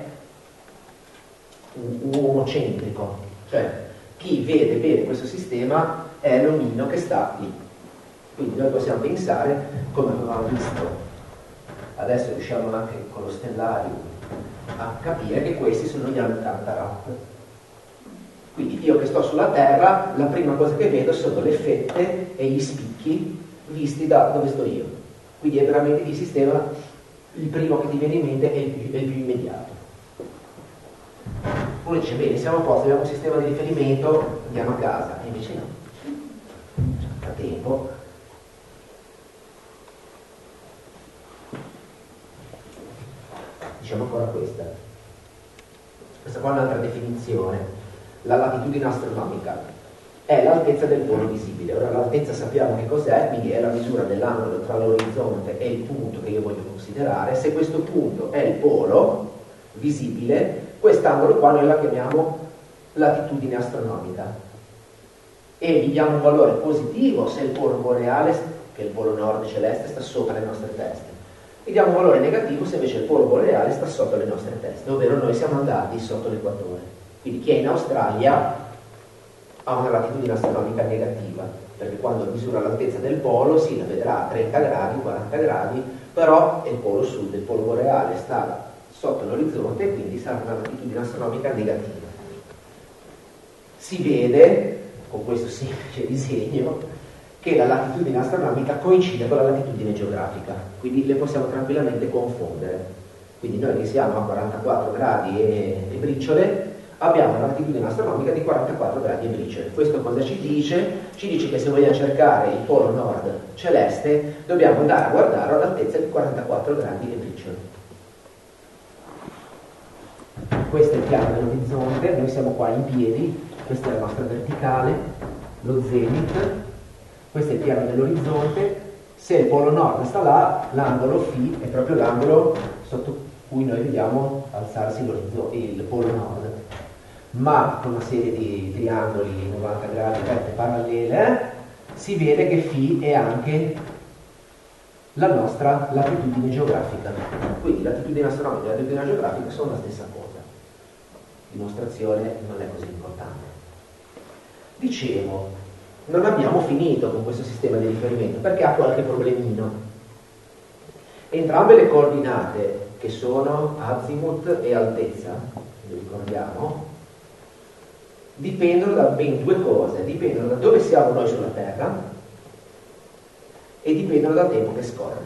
uomocentrico, cioè chi vede bene questo sistema è l'omino che sta lì. Quindi noi possiamo pensare, come avevamo visto, adesso riusciamo anche con lo stellario a capire che questi sono gli Almukantarat. Quindi io che sto sulla Terra, la prima cosa che vedo sono le fette e gli spicchi visti da dove sto io. Quindi è veramente il sistema, il primo che ti viene in mente è il più immediato. Uno dice, bene, siamo a posto, abbiamo un sistema di riferimento, andiamo a casa. E invece no, a tempo. Diciamo ancora questa. Questa qua è un'altra definizione. La latitudine astronomica è l'altezza del polo visibile. Ora l'altezza sappiamo che cos'è, quindi è la misura dell'angolo tra l'orizzonte e il punto che io voglio considerare. Se questo punto è il polo visibile, quest'angolo qua noi la chiamiamo latitudine astronomica e gli diamo un valore positivo se il polo boreale, che è il polo nord celeste, sta sopra le nostre teste, e diamo un valore negativo se invece il polo boreale sta sotto le nostre teste, ovvero noi siamo andati sotto l'equatore. Quindi chi è in Australia ha una latitudine astronomica negativa, perché quando misura l'altezza del polo si la vedrà a 30 gradi, 40 gradi, però il polo sud, il polo boreale sta sotto l'orizzonte e quindi sarà una latitudine astronomica negativa. Si vede, con questo semplice disegno, che la latitudine astronomica coincide con la latitudine geografica, quindi le possiamo tranquillamente confondere. Quindi noi che siamo a 44 gradi e briciole, abbiamo una latitudine astronomica di 44 gradi e briciole. Questo cosa ci dice? Ci dice che se vogliamo cercare il polo nord celeste, dobbiamo andare a guardare all'altezza di 44 gradi e briciole. Questo è il piano dell'orizzonte, noi siamo qua in piedi, questa è la nostra verticale, lo zenith, questo è il piano dell'orizzonte. Se il polo nord sta là, l'angolo φ è proprio l'angolo sotto cui noi vediamo alzarsi il polo nord, ma con una serie di triangoli 90 gradi rette parallele si vede che φ è anche la nostra latitudine geografica. Quindi latitudine astronomica e latitudine geografica sono la stessa cosa. Dimostrazione non è così importante. Dicevo, non abbiamo finito con questo sistema di riferimento perché ha qualche problemino. Entrambe le coordinate, che sono azimut e altezza, lo ricordiamo, dipendono da ben due cose: dipendono da dove siamo noi sulla Terra e dipendono dal tempo che scorre.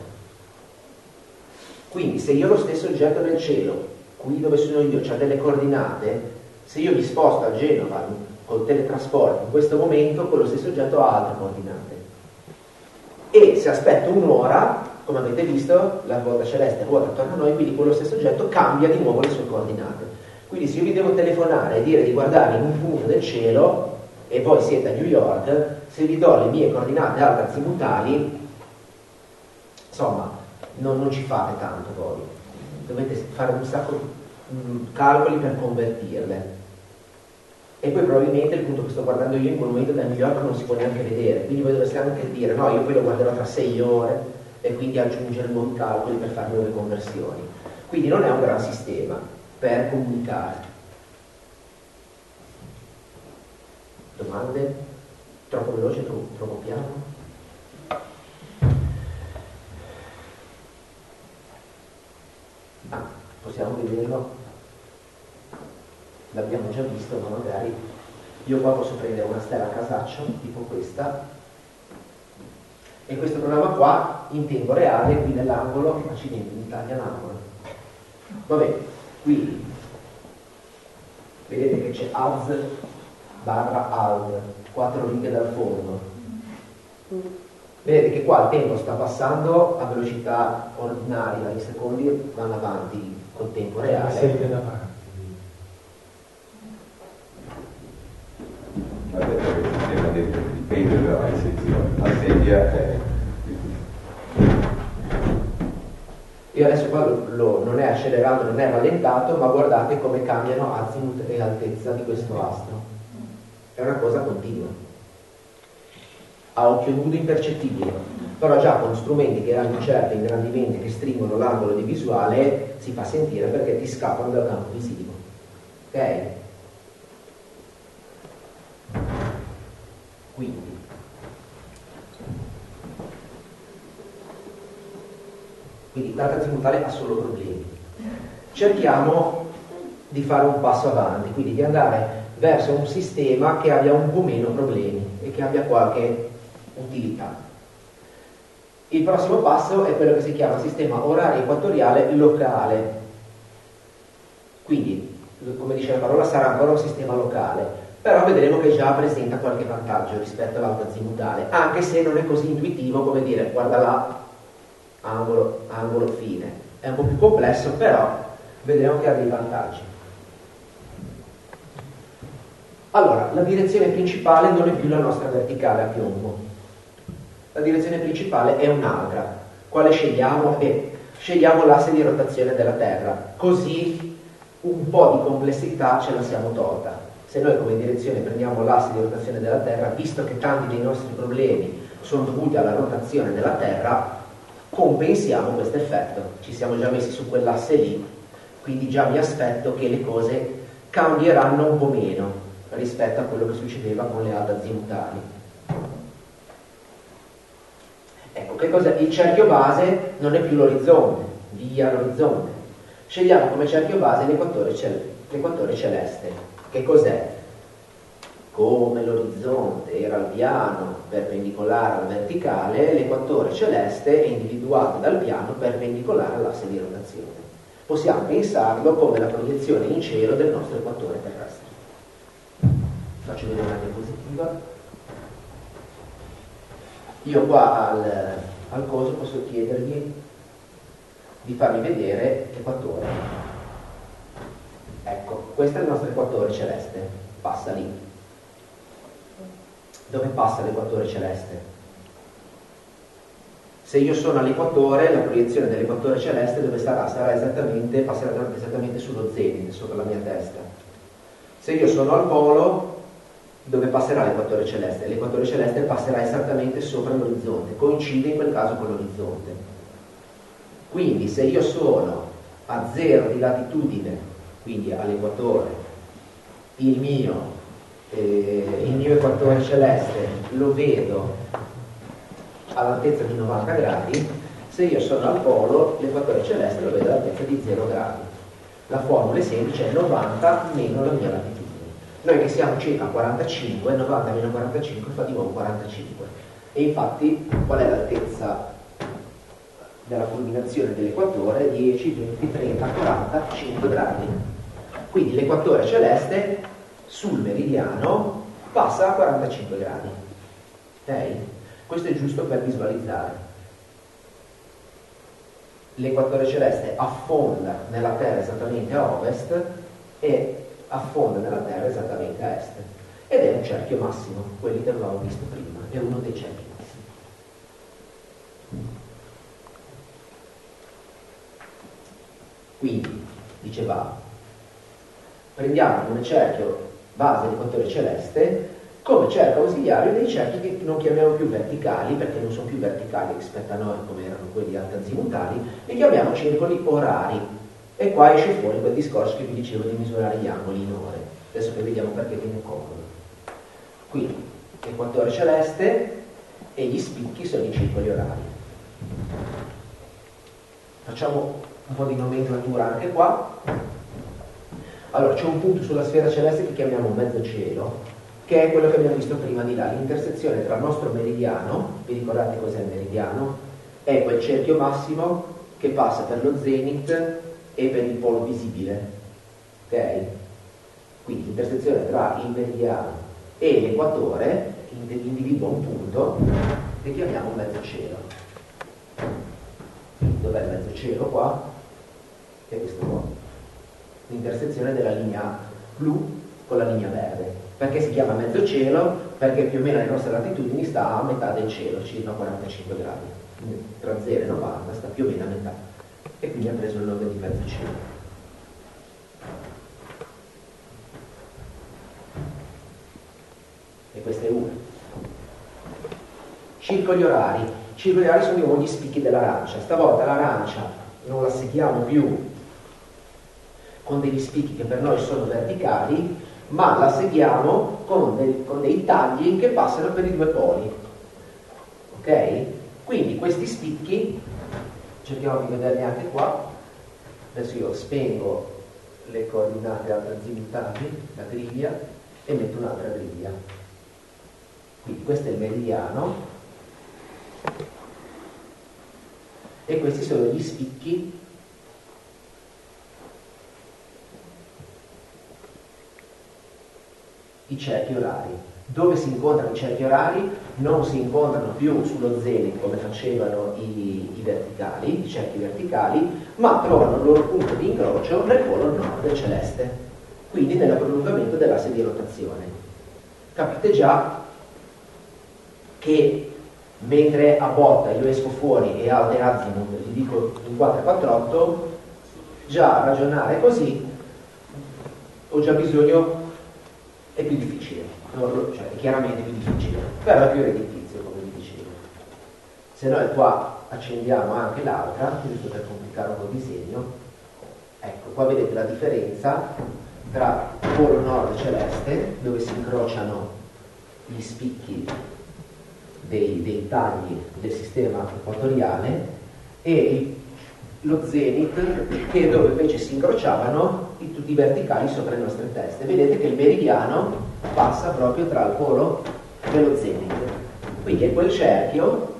Quindi se io ho lo stesso oggetto nel cielo, qui dove sono io c'ha delle coordinate, se io mi sposto a Genova col teletrasporto in questo momento, quello stesso oggetto ha altre coordinate. E se aspetto un'ora, come avete visto, la volta celeste ruota attorno a noi, quindi quello stesso oggetto cambia di nuovo le sue coordinate. Quindi se io vi devo telefonare e dire di guardare in un punto del cielo e voi siete a New York, se vi do le mie coordinate azimutali, insomma, non ci fate tanto voi. Dovete fare un sacco di calcoli per convertirle. E poi probabilmente il punto che sto guardando io in quel momento da New York non si può neanche vedere, quindi voi dovreste anche dire no, io poi lo guarderò tra 6 ore e quindi aggiungere nuovi calcoli per fare nuove conversioni. Quindi non è un gran sistema per comunicare. Domande? Troppo veloce, troppo piano? possiamo vederlo, l'abbiamo già visto, ma magari io qua posso prendere una stella a casaccio tipo questa, e questo programma qua in tempo reale qui nell'angolo, accidenti, in Italia l'angolo, vabbè, qui vedete che c'è AZ barra ALD, 4 righe dal fondo. Vedete che qua il tempo sta passando a velocità ordinaria, i secondi vanno avanti col tempo reale. Ha detto che il sistema dipende dalla sezione, la sedia è... Io adesso qua non è accelerato, non è rallentato, ma guardate come cambiano azimut e altezza di questo astro. È una cosa continua, a occhio nudo impercettibile, però già con strumenti che hanno certi ingrandimenti che stringono l'angolo di visuale si fa sentire perché ti scappano dal campo visivo. Ok? Quindi l'alta azimutale ha solo problemi. Cerchiamo di fare un passo avanti, quindi di andare verso un sistema che abbia un po' meno problemi e che abbia qualche utilità. Il prossimo passo è quello che si chiama sistema orario equatoriale locale. Quindi, come dice la parola, sarà ancora un sistema locale, però vedremo che già presenta qualche vantaggio rispetto all'alta azimutale, anche se non è così intuitivo come dire guarda là, angolo, angolo, fine. È un po' più complesso, però vedremo che ha dei vantaggi. Allora, la direzione principale non è più la nostra verticale a piombo. La direzione principale è un'altra. Quale scegliamo? Scegliamo l'asse di rotazione della Terra, così un po' di complessità ce la siamo tolta. Se noi come direzione prendiamo l'asse di rotazione della Terra, visto che tanti dei nostri problemi sono dovuti alla rotazione della Terra, compensiamo questo effetto. Ci siamo già messi su quell'asse lì, quindi già mi aspetto che le cose cambieranno un po' meno rispetto a quello che succedeva con le alte azimutali. Ecco, che cos'è? Il cerchio base non è più l'orizzonte, via l'orizzonte. Scegliamo come cerchio base l'equatore celeste. Che cos'è? Come l'orizzonte era al piano perpendicolare alla verticale, l'equatore celeste è individuato dal piano perpendicolare all'asse di rotazione. Possiamo pensarlo come la proiezione in cielo del nostro equatore terrestre. Faccio vedere una diapositiva. Io qua al coso posso chiedergli di farmi vedere l'equatore. Ecco, questo è il nostro equatore celeste, passa lì. Dove passa l'equatore celeste? Se io sono all'equatore, la proiezione dell'equatore celeste dove sarà? Passerà esattamente sullo zenit, sopra la mia testa. Se io sono al polo, dove passerà l'equatore celeste? L'equatore celeste passerà esattamente sopra l'orizzonte, coincide in quel caso con l'orizzonte. Quindi se io sono a 0 di latitudine, quindi all'equatore, il mio equatore celeste lo vedo all'altezza di 90 gradi, se io sono al polo l'equatore celeste lo vedo all'altezza di 0 gradi. La formula è semplice, è 90 meno la mia latitudine. Noi che siamo circa 45, 90 meno 45 fa di nuovo 45. E infatti qual è l'altezza della culminazione dell'equatore? 10, 20, 30, 40, 5 gradi. Quindi l'equatore celeste sul meridiano passa a 45 gradi. Ok? Questo è giusto per visualizzare. L'equatore celeste affonda nella Terra esattamente a ovest e affonda nella Terra esattamente a est. Ed è un cerchio massimo, quelli che avevamo visto prima, è uno dei cerchi massimi. Quindi, dicevamo, prendiamo come cerchio base l'equatore celeste come cerchio ausiliario dei cerchi che non chiamiamo più verticali, perché non sono più verticali rispetto a noi come erano quelli alta-azimutali, li chiamiamo circoli orari. E qua esce fuori quel discorso che vi dicevo di misurare gli angoli in ore. Adesso che vediamo perché viene comodo. Quindi, l'equatore celeste e gli spicchi sono i circoli orari. Facciamo un po' di nomenclatura anche qua. Allora, c'è un punto sulla sfera celeste che chiamiamo mezzo cielo, che è quello che abbiamo visto prima di là, l'intersezione tra il nostro meridiano. Vi ricordate cos'è il meridiano? È quel cerchio massimo che passa per lo zenit e per il polo visibile, ok? Quindi l'intersezione tra il meridiano e l'equatore individua un punto che chiamiamo mezzo cielo. Dov'è il mezzo cielo qua? È questo qua, l'intersezione della linea blu con la linea verde. Perché si chiama mezzo cielo? Perché più o meno alle nostre latitudini sta a metà del cielo, circa 45 gradi, tra 0 e 90 sta più o meno a metà, e quindi ha preso il nome di mezzo cielo. E questa è una. Circoli orari. Circoli orari sono come gli spicchi dell'arancia. Stavolta l'arancia non la seguiamo più con degli spicchi che per noi sono verticali, ma la seguiamo con dei tagli che passano per i due poli. Ok? Quindi questi spicchi, cerchiamo di vederli anche qua. Adesso io spengo le coordinate azimutali, la griglia, e metto un'altra griglia. Quindi questo è il meridiano e questi sono gli spicchi i cerchi orari. Dove si incontrano i cerchi orari? Non si incontrano più sullo zenit come facevano i verticali, i cerchi verticali, ma trovano il loro punto di incrocio nel polo nord del celeste, quindi nel prolungamento dell'asse di rotazione. Capite già che mentre a botta io esco fuori e ad azimut gli dico in 448, già ragionare così ho già bisogno, è più difficile, cioè è chiaramente più difficile, però è più redditizio, come vi dicevo. Se noi qua accendiamo anche l'altra, giusto per complicare un po' il disegno, ecco, qua vedete la differenza tra il polo nord celeste, dove si incrociano gli spicchi dei tagli del sistema equatoriale, e lo zenit, che dove invece si incrociavano tutti i verticali sopra le nostre teste. Vedete che il meridiano passa proprio tra il polo dello zenit, quindi è quel cerchio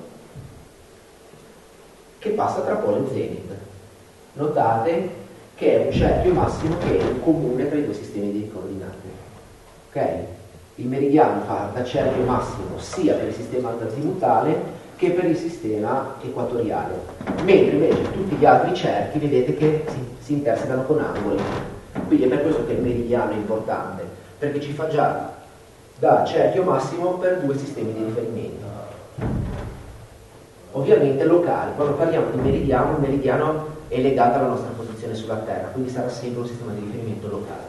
che passa tra polo e zenit. Notate che è un cerchio massimo che è in comune tra i due sistemi di coordinate, ok? Il meridiano fa da cerchio massimo sia per il sistema azimutale che per il sistema equatoriale, mentre invece tutti gli altri cerchi vedete che si intersecano con angoli. Quindi è per questo che il meridiano è importante, perché ci fa già da cerchio massimo per due sistemi di riferimento, ovviamente locali. Quando parliamo di meridiano, il meridiano è legato alla nostra posizione sulla Terra, quindi sarà sempre un sistema di riferimento locale.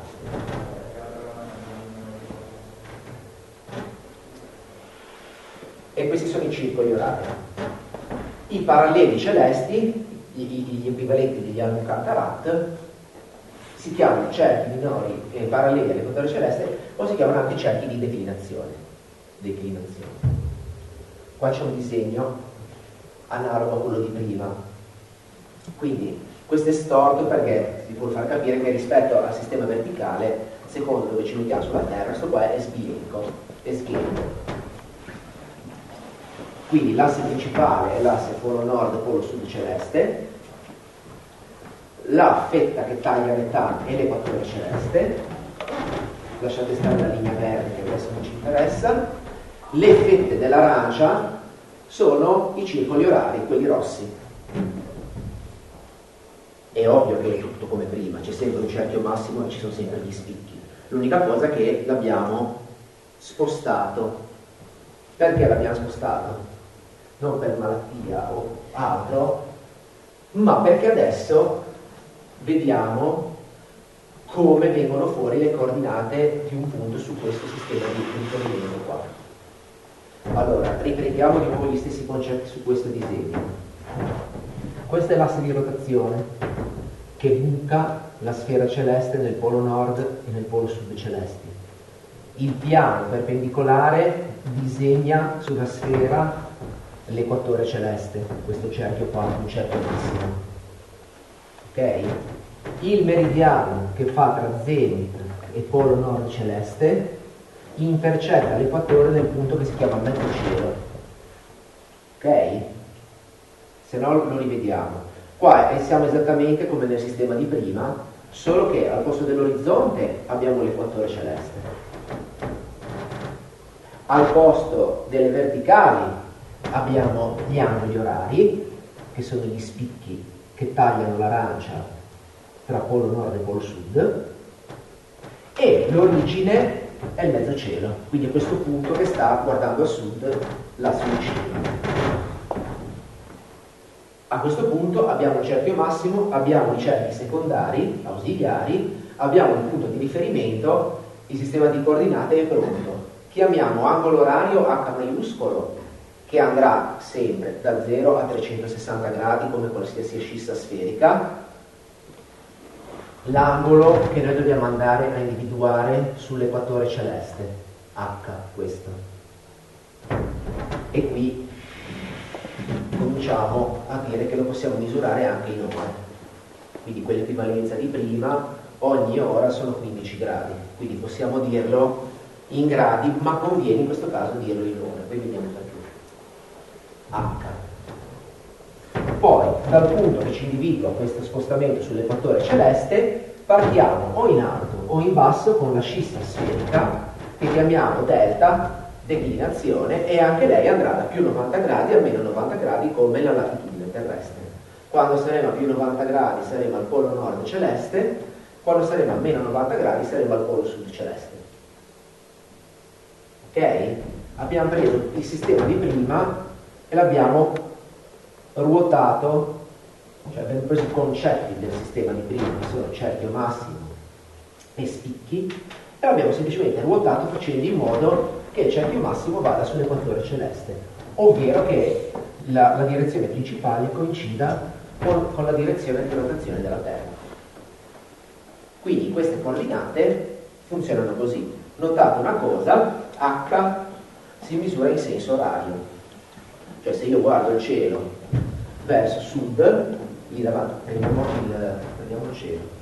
E questi sono i circoli orari. I paralleli celesti, gli equivalenti degli Al-Muqattarat, si chiamano cerchi minori e paralleli all'equatore celeste, o si chiamano anche cerchi di declinazione. Qua c'è un disegno analogo a quello di prima, quindi questo è storto perché si può far capire che rispetto al sistema verticale, secondo dove ci mettiamo sulla Terra, questo qua è sghiento. Quindi l'asse principale è l'asse polo nord, polo sud celeste, la fetta che taglia a metà è l'equatore celeste, lasciate stare la linea verde che adesso non ci interessa, le fette dell'arancia sono i circoli orari, quelli rossi. È ovvio che è tutto come prima, c'è sempre un cerchio massimo e ci sono sempre gli spicchi. L'unica cosa è che l'abbiamo spostato. Perché l'abbiamo spostato? Non per malattia o altro, ma perché adesso vediamo come vengono fuori le coordinate di un punto su questo sistema di riferimento qua. Allora, riprendiamo di nuovo gli stessi concetti su questo disegno. Questo è l'asse di rotazione che buca la sfera celeste nel polo nord e nel polo sud celesti. Il piano perpendicolare disegna sulla sfera l'equatore celeste, questo cerchio qua, un cerchio massimo. ok? Il meridiano che fa tra zenit e polo nord celeste intercetta l'equatore nel punto che si chiama mezzo cielo, ok? Se no lo rivediamo. Qua siamo esattamente come nel sistema di prima, solo che al posto dell'orizzonte abbiamo l'equatore celeste, al posto delle verticali abbiamo gli angoli orari, che sono gli spicchi che tagliano l'arancia tra polo nord e polo sud, e l'origine è il mezzo cielo, quindi a questo punto che sta guardando a sud là sul cielo. A questo punto abbiamo un cerchio massimo, abbiamo i cerchi secondari, ausiliari, abbiamo un punto di riferimento, il sistema di coordinate è pronto. Chiamiamo angolo orario H maiuscolo, che andrà sempre da 0 a 360 gradi come qualsiasi ascissa sferica, l'angolo che noi dobbiamo andare a individuare sull'equatore celeste, H questo. E qui cominciamo a dire che lo possiamo misurare anche in ore, quindi quell'equivalenza di prima, ogni ora sono 15 gradi, quindi possiamo dirlo in gradi, ma conviene in questo caso dirlo in ore, poi vediamo perché. H. Poi dal punto che ci individua questo spostamento sull'equatore celeste partiamo o in alto o in basso con la scissa sferica che chiamiamo delta, declinazione, e anche lei andrà da più 90 gradi a meno 90 gradi come la latitudine terrestre. Quando saremo a più 90 gradi saremo al polo nord celeste, quando saremo a meno 90 gradi saremo al polo sud celeste. Ok? Abbiamo preso il sistema di prima e l'abbiamo ruotato, cioè abbiamo preso i concetti del sistema di prima, che sono cerchio massimo e spicchi, e l'abbiamo semplicemente ruotato facendo in modo che il cerchio massimo vada sull'equatore celeste, ovvero che la direzione principale coincida con la direzione di rotazione della Terra. Quindi queste coordinate funzionano così. Notate una cosa, H si misura in senso orario, cioè se io guardo il cielo verso sud, lì davanti prendiamo il cielo.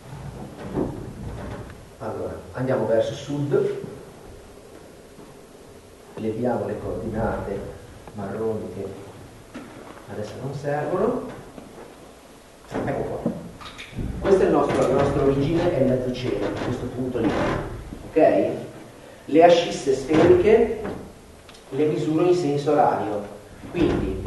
Allora, andiamo verso sud, leviamo le coordinate marroni che adesso non servono, ecco qua. Questa è la nostra origine, è il mezzo cielo, a questo punto lì, ok? Le ascisse sferiche le misuro in senso orario, quindi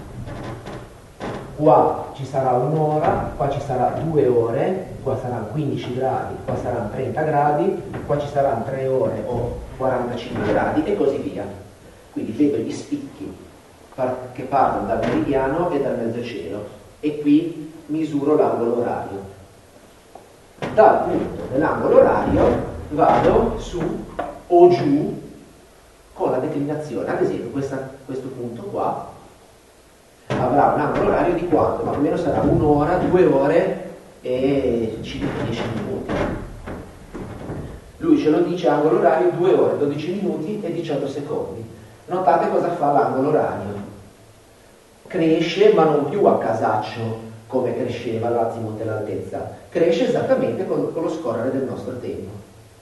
qua ci sarà un'ora, qua ci sarà 2 ore, qua saranno 15 gradi, qua saranno 30 gradi, qua ci saranno 3 ore o 45 gradi e così via. Quindi vedo gli spicchi che partono dal meridiano e dal mezzo cielo e qui misuro l'angolo orario. Dal punto dell'angolo orario vado su o giù con la declinazione. Ad esempio questo punto qua avrà un angolo orario di quanto? Ma più o meno sarà un'ora, 2 ore e 5-10 minuti. Lui ce lo dice angolo orario 2 ore, 12 minuti e 18 secondi. Notate cosa fa l'angolo orario. Cresce, ma non più a casaccio come cresceva l'azimut e l'altezza. Cresce esattamente con lo scorrere del nostro tempo.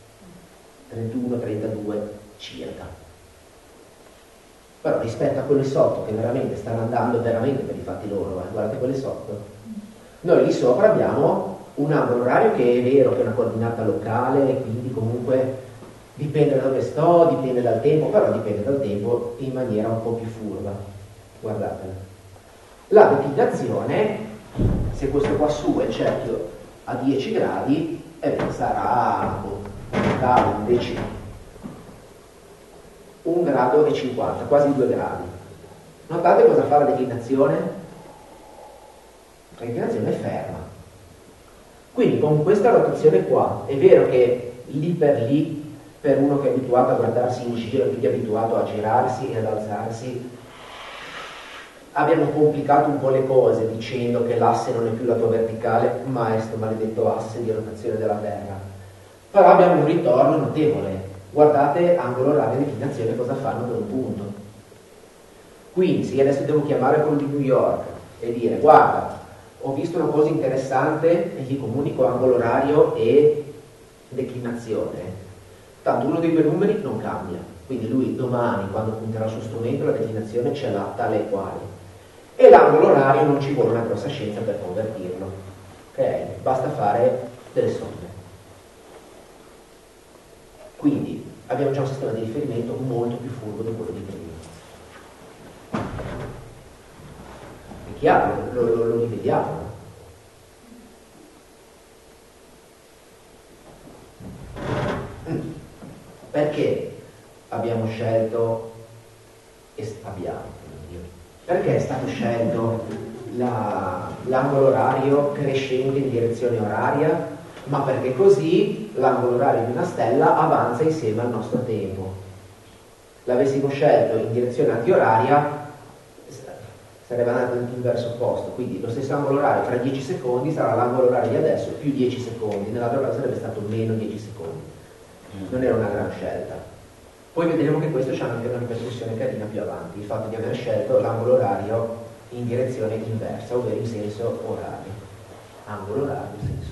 31-32 circa. Però rispetto a quelle sotto che veramente stanno andando veramente per i fatti loro, guardate quelle sotto. Noi lì sopra abbiamo un angolo orario che è vero che è una coordinata locale e quindi comunque dipende da dove sto, dipende dal tempo, però dipende dal tempo in maniera un po' più furba. Guardatela. La declinazione, se questo qua su è il cerchio a 10 gradi, sarà un decimo. 1 grado e 50, quasi 2 gradi. Notate cosa fa la declinazione? La declinazione è ferma. Quindi con questa rotazione qua, è vero che lì, per uno che è abituato a guardarsi in giro, quindi abituato a girarsi e ad alzarsi, abbiamo complicato un po' le cose dicendo che l'asse non è più lato verticale, ma è sto maledetto asse di rotazione della Terra. Però abbiamo un ritorno notevole. Guardate angolo orario e declinazione cosa fanno per un punto. Quindi se io adesso devo chiamare quello di New York e dire guarda, ho visto una cosa interessante e gli comunico angolo orario e declinazione. Tanto uno dei due numeri non cambia, quindi lui domani, quando punterà il suo strumento, la declinazione ce l'ha tale e quale. E l'angolo orario non ci vuole una grossa scienza per convertirlo, ok? Basta fare delle somme. Quindi abbiamo già un sistema di riferimento molto più furbo di quello di prima. È chiaro, lo rivediamo. Perché abbiamo scelto, perché è stato scelto l'angolo orario crescente in direzione oraria? Ma perché così l'angolo orario di una stella avanza insieme al nostro tempo. L'avessimo scelto in direzione antioraria, sarebbe andato in verso opposto, quindi lo stesso angolo orario tra 10 secondi sarà l'angolo orario di adesso più 10 secondi, nell'altro caso sarebbe stato meno 10 secondi. Non era una gran scelta. Poi vedremo che questo c'ha anche una ripercussione carina più avanti, il fatto di aver scelto l'angolo orario in direzione inversa, ovvero in senso orario. Angolo orario in senso orario.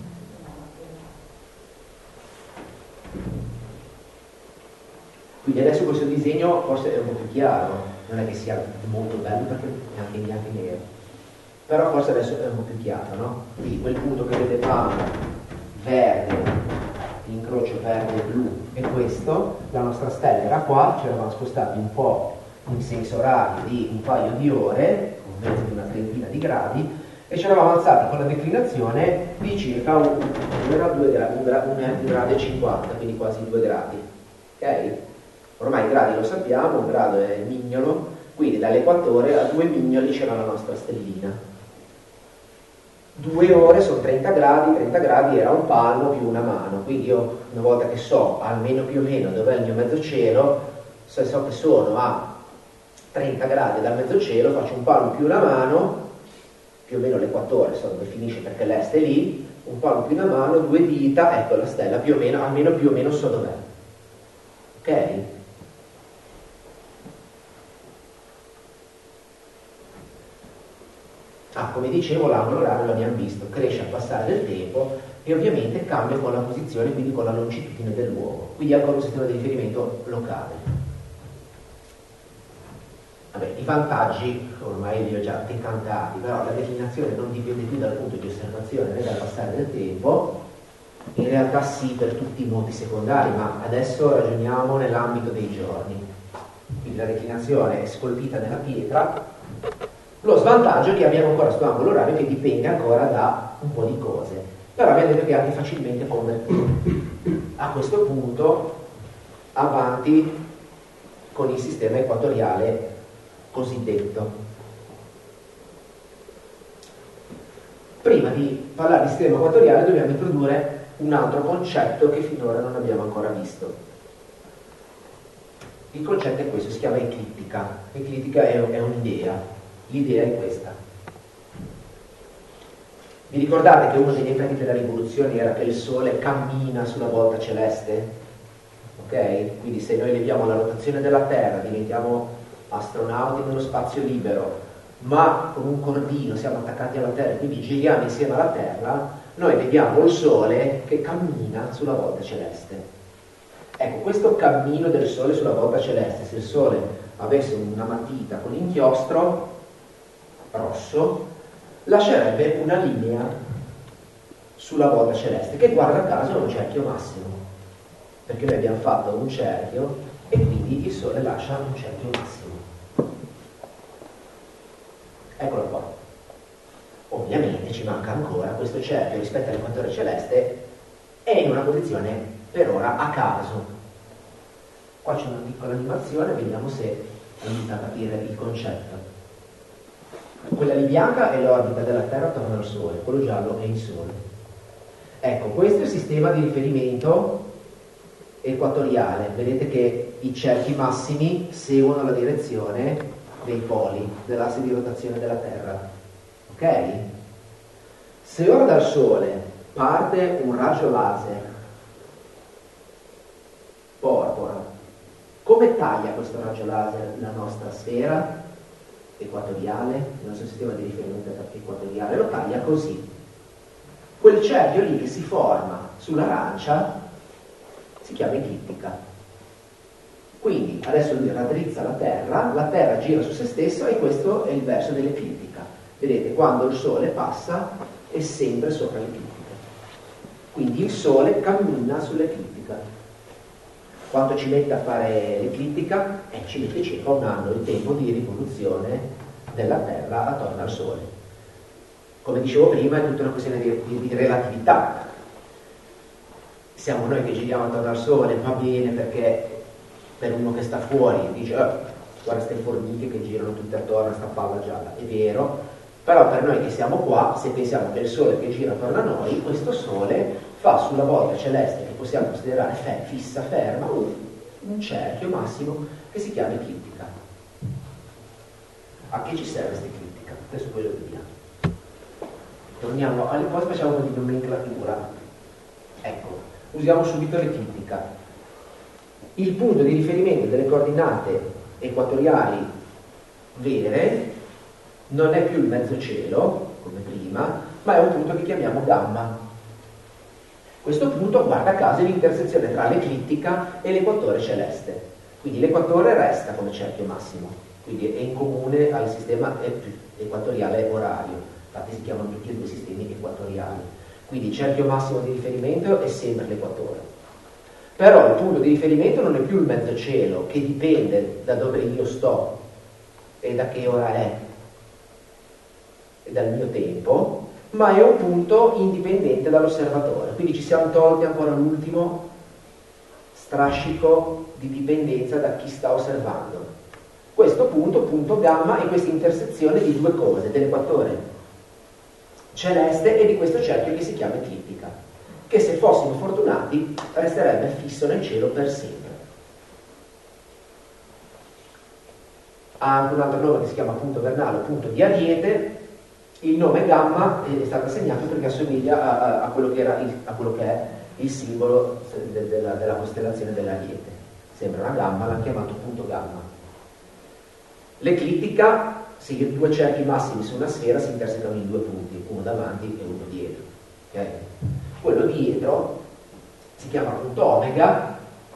Quindi adesso questo disegno forse è un po' più chiaro, non è che sia molto bello perché è anche in bianco e nero, però forse adesso è un po' più chiaro, no? Quindi quel punto che vedete verde, l'incrocio verde e blu è questo, la nostra stella era qua, ci eravamo spostati un po' in senso orario di un paio di ore, ovvero di una trentina di gradi, e ci eravamo alzati con la declinazione di circa un grado e 50, quindi quasi 2 gradi. Ok? Ormai i gradi lo sappiamo, un grado è mignolo, quindi dall'equatore a 2 mignoli c'era la nostra stellina. 2 ore sono 30 gradi era un palmo più una mano, quindi io una volta che so almeno più o meno dov'è il mio mezzo cielo, se so che sono a 30 gradi dal mezzo cielo, faccio un palmo più una mano, più o meno l'equatore so dove finisce perché l'est è lì, un palmo più una mano, 2 dita, ecco la stella più o meno, almeno più o meno so dov'è. Ok? Come dicevo, l'angolo orario l'abbiamo visto, cresce al passare del tempo e ovviamente cambia con la posizione, quindi con la longitudine del luogo, quindi ancora un sistema di riferimento locale. Vabbè, i vantaggi ormai li ho già decantati, però la declinazione non dipende più dal punto di osservazione né dal passare del tempo, in realtà sì per tutti i moti secondari, ma adesso ragioniamo nell'ambito dei giorni. Quindi la declinazione è scolpita nella pietra. Lo svantaggio è che abbiamo ancora questo angolo orario che dipende ancora da un po' di cose, però abbiamo detto che è anche facilmente convertibile. A questo punto avanti con il sistema equatoriale cosiddetto. Prima di parlare di sistema equatoriale dobbiamo introdurre un altro concetto che finora non abbiamo ancora visto. Il concetto è questo, si chiama eclittica. Eclittica è un'idea. L'idea è questa. Vi ricordate che uno degli effetti della rivoluzione era che il Sole cammina sulla volta celeste? Ok? Quindi se noi leviamo la rotazione della Terra, diventiamo astronauti nello spazio libero, ma con un cordino siamo attaccati alla Terra, quindi giriamo insieme alla Terra, noi vediamo il Sole che cammina sulla volta celeste. Ecco, questo cammino del Sole sulla volta celeste, se il Sole avesse una matita con inchiostro rosso, lascerebbe una linea sulla volta celeste che guarda caso è un cerchio massimo, perché noi abbiamo fatto un cerchio e quindi il Sole lascia un cerchio massimo. Eccolo qua. Ovviamente ci manca ancora questo cerchio rispetto all'equatore celeste è in una posizione per ora a caso. Qua c'è una piccola animazione, vediamo se aiuta a capire il concetto. Quella lì bianca è l'orbita della Terra attorno al Sole, quello giallo è il Sole. Ecco, questo è il sistema di riferimento equatoriale. Vedete che i cerchi massimi seguono la direzione dei poli dell'asse di rotazione della Terra. Ok? Se ora dal Sole parte un raggio laser porpora, come taglia questo raggio laser la nostra sfera? equatoriale, il nostro sistema di riferimento equatoriale lo taglia così. Quel cerchio lì che si forma sull'arancia si chiama eclittica. Quindi adesso lui raddrizza la Terra gira su se stesso e questo è il verso dell'eclittica. Vedete, quando il Sole passa è sempre sopra l'eclittica. Quindi il Sole cammina sull'eclittica. Quanto ci mette a fare l'eclittica? Ci mette circa un anno, il tempo di rivoluzione della Terra attorno al Sole. Come dicevo prima, è tutta una questione di relatività. Siamo noi che giriamo attorno al Sole, va bene, perché per uno che sta fuori dice guarda queste formiche che girano tutte attorno a sta palla gialla, è vero, però per noi che siamo qua, se pensiamo che il Sole che gira attorno a noi, questo Sole fa sulla volta celeste che possiamo considerare fissa, ferma, un cerchio massimo che si chiama eclittica. A che ci serve questa eclittica? Adesso poi lo vediamo. Torniamo alle cose, facciamo un po' di nomenclatura. Ecco, usiamo subito l'eclittica. Il punto di riferimento delle coordinate equatoriali vere non è più il mezzo cielo, come prima, ma è un punto che chiamiamo gamma. Questo punto, guarda caso, è l'intersezione tra l'eclittica e l'equatore celeste. Quindi l'equatore resta come cerchio massimo, quindi è in comune al sistema equatoriale orario. Infatti si chiamano tutti e due sistemi equatoriali. Quindi il cerchio massimo di riferimento è sempre l'equatore. Però il punto di riferimento non è più il mezzo cielo, che dipende da dove io sto e da che ora è e dal mio tempo, ma è un punto indipendente dall'osservatore. Quindi ci siamo tolti ancora l'ultimo strascico di dipendenza da chi sta osservando. Questo punto gamma, è questa intersezione di due cose, dell'equatore celeste e di questo cerchio che si chiama eclittica, che se fossimo fortunati resterebbe fisso nel cielo per sempre. Ha anche un altro nome che si chiama punto vernale o punto di Ariete. Il nome gamma è stato assegnato perché assomiglia a quello che è il simbolo della costellazione dell'Ariete. Sembra una gamma, l'hanno chiamato punto gamma. L'eclittica, se i due cerchi massimi su una sfera si intersecano in due punti, uno davanti e uno dietro. Okay? Quello dietro si chiama punto omega.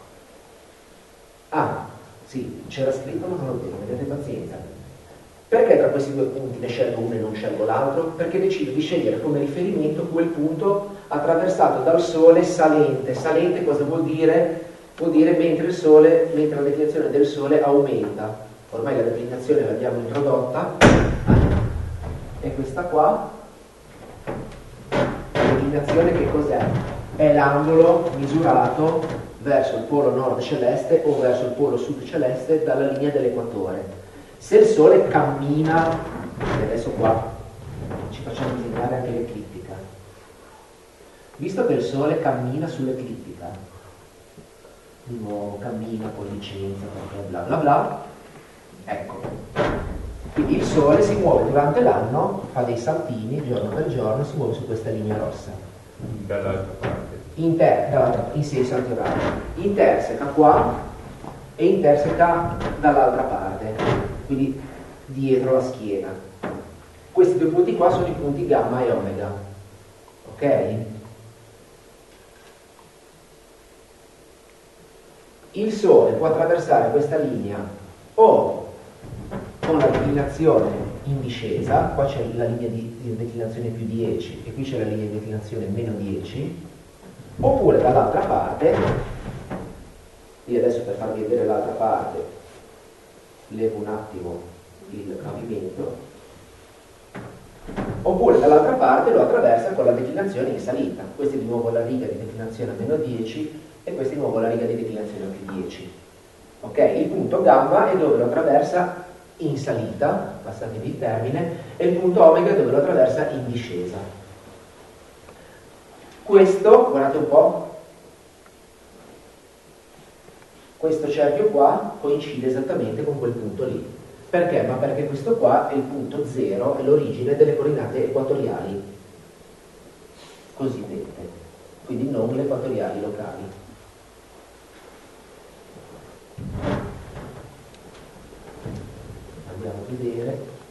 Ah, sì, c'era scritto ma non lo vedo, avete pazienza. Perché tra questi due punti ne scelgo uno e non scelgo l'altro? Perché decido di scegliere come riferimento quel punto attraversato dal Sole salente. Salente cosa vuol dire? Vuol dire mentre la declinazione del Sole aumenta. Ormai la declinazione l'abbiamo introdotta, è questa qua. La declinazione che cos'è? È l'angolo misurato verso il polo nord celeste o verso il polo sud celeste dalla linea dell'equatore. Se il Sole cammina, e adesso qua ci facciamo disegnare anche l'eclittica, visto che il Sole cammina sull'eclittica, di nuovo cammina con licenza, perché bla bla bla, ecco, quindi il Sole si muove durante l'anno, fa dei saltini giorno per giorno, si muove su questa linea rossa. Dall'altra parte. In senso antiorario. Interseca qua e interseca dall'altra parte, quindi dietro la schiena. Questi due punti qua sono i punti gamma e omega. Ok? Il Sole può attraversare questa linea o con la declinazione in discesa, qua c'è la linea di declinazione più 10 e qui c'è la linea di declinazione meno 10, oppure dall'altra parte. Io adesso per farvi vedere l'altra parte levo un attimo il pavimento, oppure dall'altra parte lo attraversa con la declinazione in salita. Questa è di nuovo la riga di declinazione a meno 10 e questa è di nuovo la riga di declinazione a più 10. Ok? Il punto gamma è dove lo attraversa in salita, passatevi il termine, e il punto omega è dove lo attraversa in discesa. Questo, guardate un po', questo cerchio qua coincide esattamente con quel punto lì. Perché? Ma perché questo qua è il punto 0, è l'origine delle coordinate equatoriali cosiddette, quindi non le equatoriali locali. Andiamo a vedere.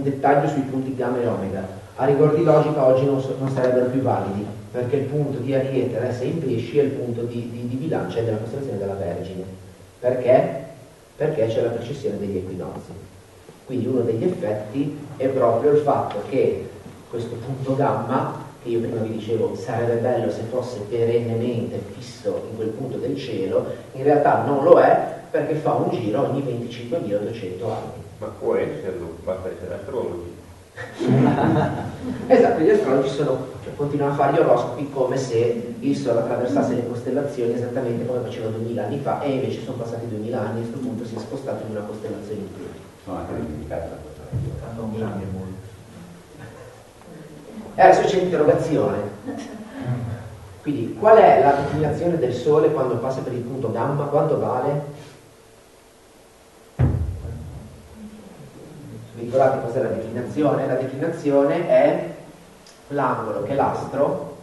dettaglio sui punti gamma e omega. A rigor di logica oggi non sarebbero più validi, perché il punto di Ariete resta in pesci e il punto di bilancia è della costellazione della Vergine. Perché? Perché c'è la precessione degli equinozi. Quindi uno degli effetti è proprio il fatto che questo punto gamma, che io prima vi dicevo sarebbe bello se fosse perennemente fisso in quel punto del cielo, in realtà non lo è, perché fa un giro ogni 25.800 anni. Ma può esserlo, basta essere astrologi. Esatto, gli astrologi continuano a fare gli oroscopi come se il Sole attraversasse le costellazioni esattamente come faceva 2000 anni fa, e invece sono passati 2000 anni e a questo punto si è spostato in una costellazione in più. Sono anche dimenticati da questa Non cambia molto. E adesso c'è l'interrogazione. Quindi, qual è la declinazione del Sole quando passa per il punto gamma? Quanto vale? Vi ricordate cos'è la declinazione? La declinazione è l'angolo che l'astro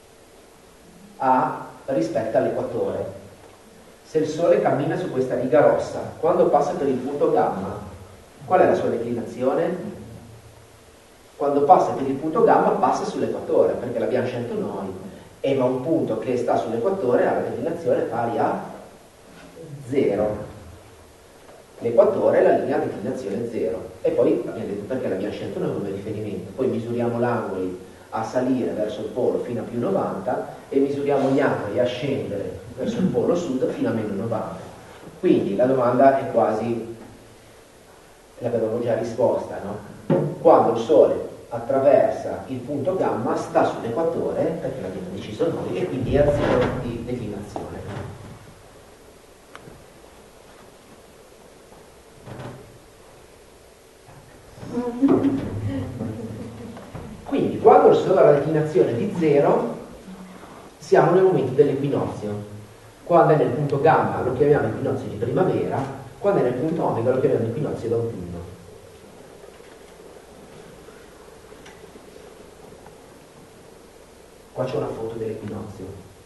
ha rispetto all'equatore. Se il Sole cammina su questa riga rossa, quando passa per il punto gamma, qual è la sua declinazione? Quando passa per il punto gamma passa sull'equatore, perché l'abbiamo scelto noi, e ma un punto che sta sull'equatore ha la declinazione pari a 0. L'equatore è la linea a declinazione 0, e poi abbiamo detto perché l'abbiamo scelto noi come riferimento. Poi misuriamo l'angoli a salire verso il polo fino a più 90 e misuriamo gli angoli a scendere verso il polo sud fino a meno 90. Quindi la domanda è quasi, l'avevamo già risposta, no? Quando il Sole attraversa il punto gamma sta sull'equatore, perché l'abbiamo deciso noi, e quindi è a 0 di declinazione. Quindi quando il Sole ha la declinazione di 0 siamo nel momento dell'equinozio. Quando è nel punto gamma lo chiamiamo equinozio di primavera, quando è nel punto omega lo chiamiamo equinozio d'autunno. Qua c'è una foto dell'equinozio.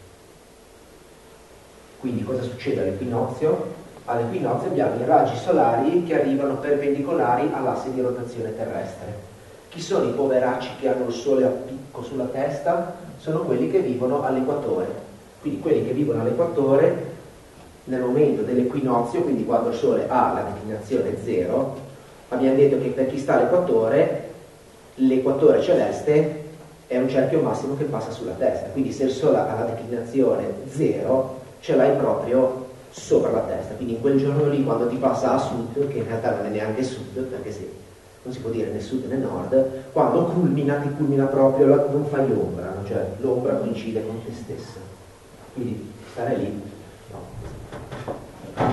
Quindi cosa succede all'equinozio? All'equinozio abbiamo i raggi solari che arrivano perpendicolari all'asse di rotazione terrestre. Chi sono i poveracci che hanno il Sole a picco sulla testa? Sono quelli che vivono all'equatore. Quindi quelli che vivono all'equatore nel momento dell'equinozio, quindi quando il Sole ha la declinazione 0, abbiamo detto che per chi sta all'equatore, l'equatore celeste è un cerchio massimo che passa sulla testa. Quindi se il Sole ha la declinazione 0, ce l'hai proprio sopra la testa. Quindi in quel giorno lì, quando ti passa a sud, che in realtà non è neanche sud, perché sì, non si può dire né sud né nord, quando culmina, ti culmina proprio, non fai ombra, no? Cioè l'ombra coincide con te stessa. Quindi stare lì, no.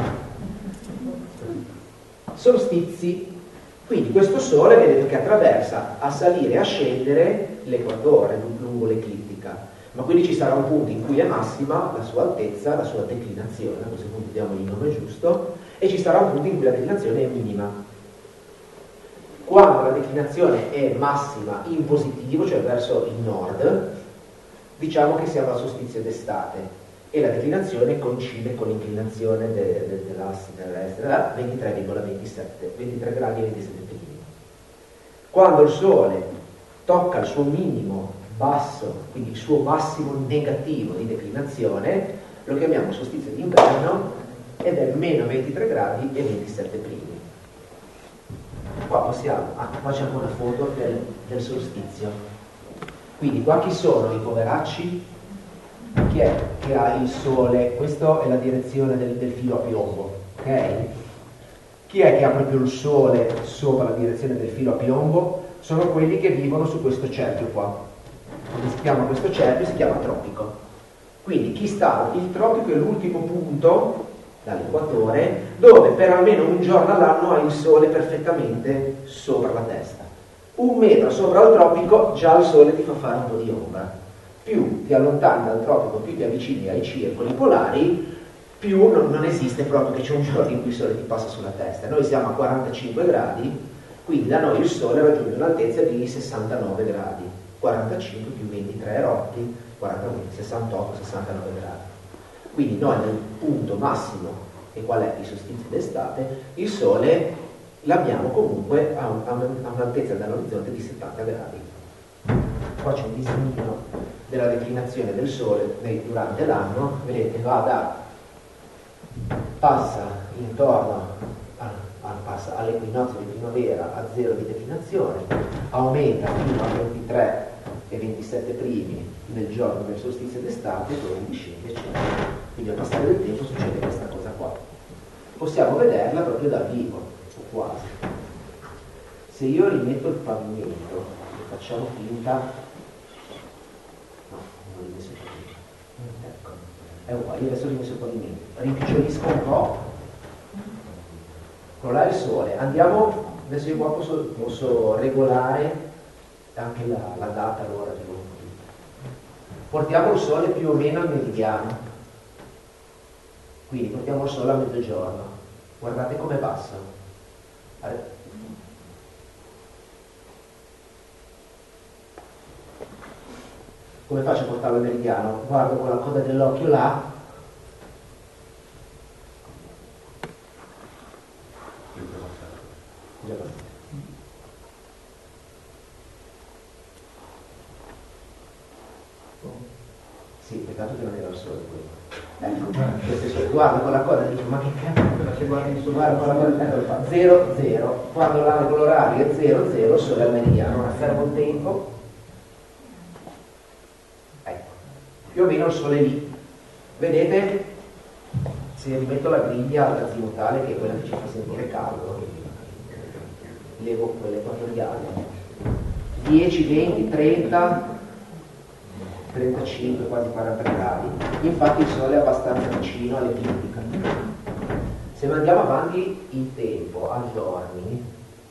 Solstizi. Quindi questo Sole, vedete che attraversa a salire e a scendere l'equatore lungo l'eclittica, ma quindi ci sarà un punto in cui è massima la sua altezza, la sua declinazione, a questo punto diamo il nome giusto, e ci sarà un punto in cui la declinazione è minima. Quando la declinazione è massima in positivo, cioè verso il nord, diciamo che siamo al solstizio d'estate e la declinazione coincide con l'inclinazione dell'asse terrestre da 23,27, 23 gradi e 27 primi. Quando il Sole tocca il suo minimo basso, quindi il suo massimo negativo di declinazione, lo chiamiamo solstizio d'inverno ed è meno 23 gradi e 27 primi. Qua possiamo, qua c'è anche una foto del solstizio. Quindi qua chi sono i poveracci? Chi è che ha il Sole? Questa è la direzione del filo a piombo, ok? Chi è che ha proprio il Sole sopra la direzione del filo a piombo? Sono quelli che vivono su questo cerchio qua. Come si chiama questo cerchio? Si chiama tropico. Quindi chi sta? Il tropico è l'ultimo punto dall'equatore dove per almeno un giorno all'anno hai il Sole perfettamente sopra la testa. 1 metro sopra il tropico già il Sole ti fa fare un po' di ombra. Più ti allontani dal tropico, più ti avvicini ai circoli polari, più non esiste proprio che c'è un giorno in cui il Sole ti passa sulla testa. Noi siamo a 45 gradi, quindi da noi il Sole raggiunge un'altezza di 69 gradi, 45 più 23 rotti, 68, 69 gradi. Quindi noi nel punto massimo, che qual è il solstizio d'estate, il Sole l'abbiamo comunque a un'altezza dall'orizzonte di 70 gradi. Qua c'è un disegnino della declinazione del Sole durante l'anno, vedete, passa intorno all'equinozio di primavera a 0 di declinazione, aumenta fino a 23 e 27 primi del giorno del solstizio d'estate, poi discende, eccetera. Quindi al passare del tempo succede questa cosa qua. Possiamo vederla proprio dal vivo, o quasi. Se io rimetto il pavimento e facciamo finta, no, non l'ho rimesso il pavimento, ecco, è uguale, io adesso ho rimesso il pavimento, rimpicciolisco un po', con là il Sole, andiamo, adesso io qua posso regolare anche la data, l'ora di volta. Portiamo il Sole più o meno al meridiano, quindi portiamo il Sole a mezzogiorno, guardate come passa. Come faccio a portarlo al meridiano? Guardo con la coda dell'occhio là, sì, peccato che non era il Sole quello. Ecco, guardo con la coda e dico, ma che cazzo, guardo con la coda, eccolo qua, 0, 0, quando l'angolo orario è 0, 0, il Sole al meridiano, ora fermo il tempo, ecco, più o meno il Sole è lì. Vedete? Se rimetto la griglia all'azimutale, che è quella che ci fa sentire caldo, levo quelle equatoriali, 10, 20, 30, 35, quasi 40 gradi. Infatti il Sole è abbastanza vicino all'eclittica. Se mandiamo avanti il tempo a giorni,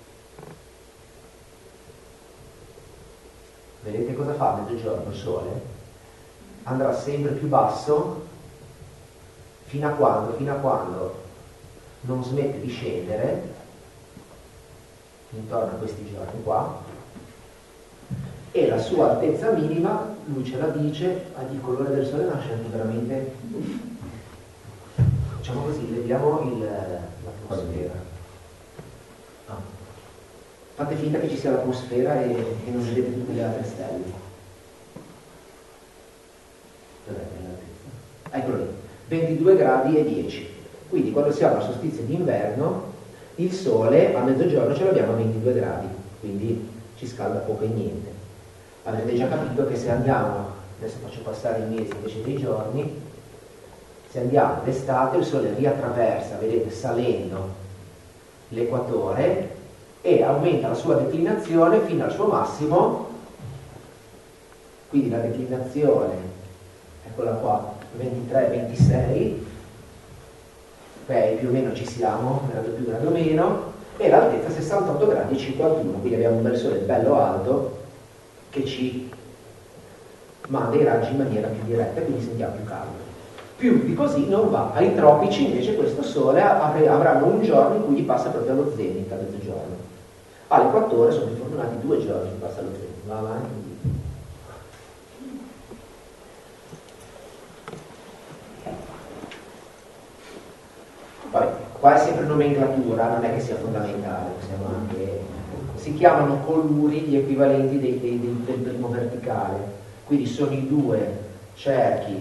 vedete cosa fa a mezzogiorno il Sole? Andrà sempre più basso fino a quando non smette di scendere intorno a questi giorni qua, e la sua altezza minima, lui ce la dice, il colore del Sole nasce veramente, diciamo così, leviamo l'atmosfera. Ah. Fate finta che ci sia l'atmosfera e non vedete tutte le altre stelle. Eccolo lì, 22 gradi e 10. Quindi quando siamo al solstizio d'inverno, il Sole a mezzogiorno ce l'abbiamo a 22 gradi, quindi ci scalda poco e niente. Avrete già capito che se andiamo, adesso faccio passare i mesi invece dei giorni, se andiamo d'estate il Sole riattraversa, vedete, salendo l'equatore e aumenta la sua declinazione fino al suo massimo, quindi la declinazione, eccola qua, 23-26, ok, più o meno ci siamo, grado più, grado meno, e l'altezza 68 gradi e 51, quindi abbiamo un bel Sole bello alto che ci manda i raggi in maniera più diretta, quindi sentiamo più caldo. Più di così non va. Ai tropici invece questo Sole avranno un giorno in cui gli passa proprio allo zenit, a mezzogiorno. All'equatore sono più fortunati 2 giorni che passa allo zenit. Va avanti. Vabbè, qua è sempre nomenclatura, non è che sia fondamentale, possiamo anche... Si chiamano coluri gli equivalenti del primo verticale, quindi sono i 2 cerchi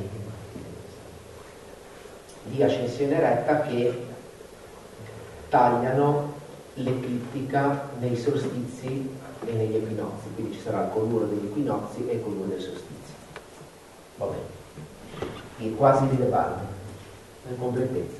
di ascensione retta che tagliano l'eclittica nei solstizi e negli equinozi, quindi ci sarà il coluro degli equinozi e il coluro del solstizio. Va bene, quasi rilevante, in completezza.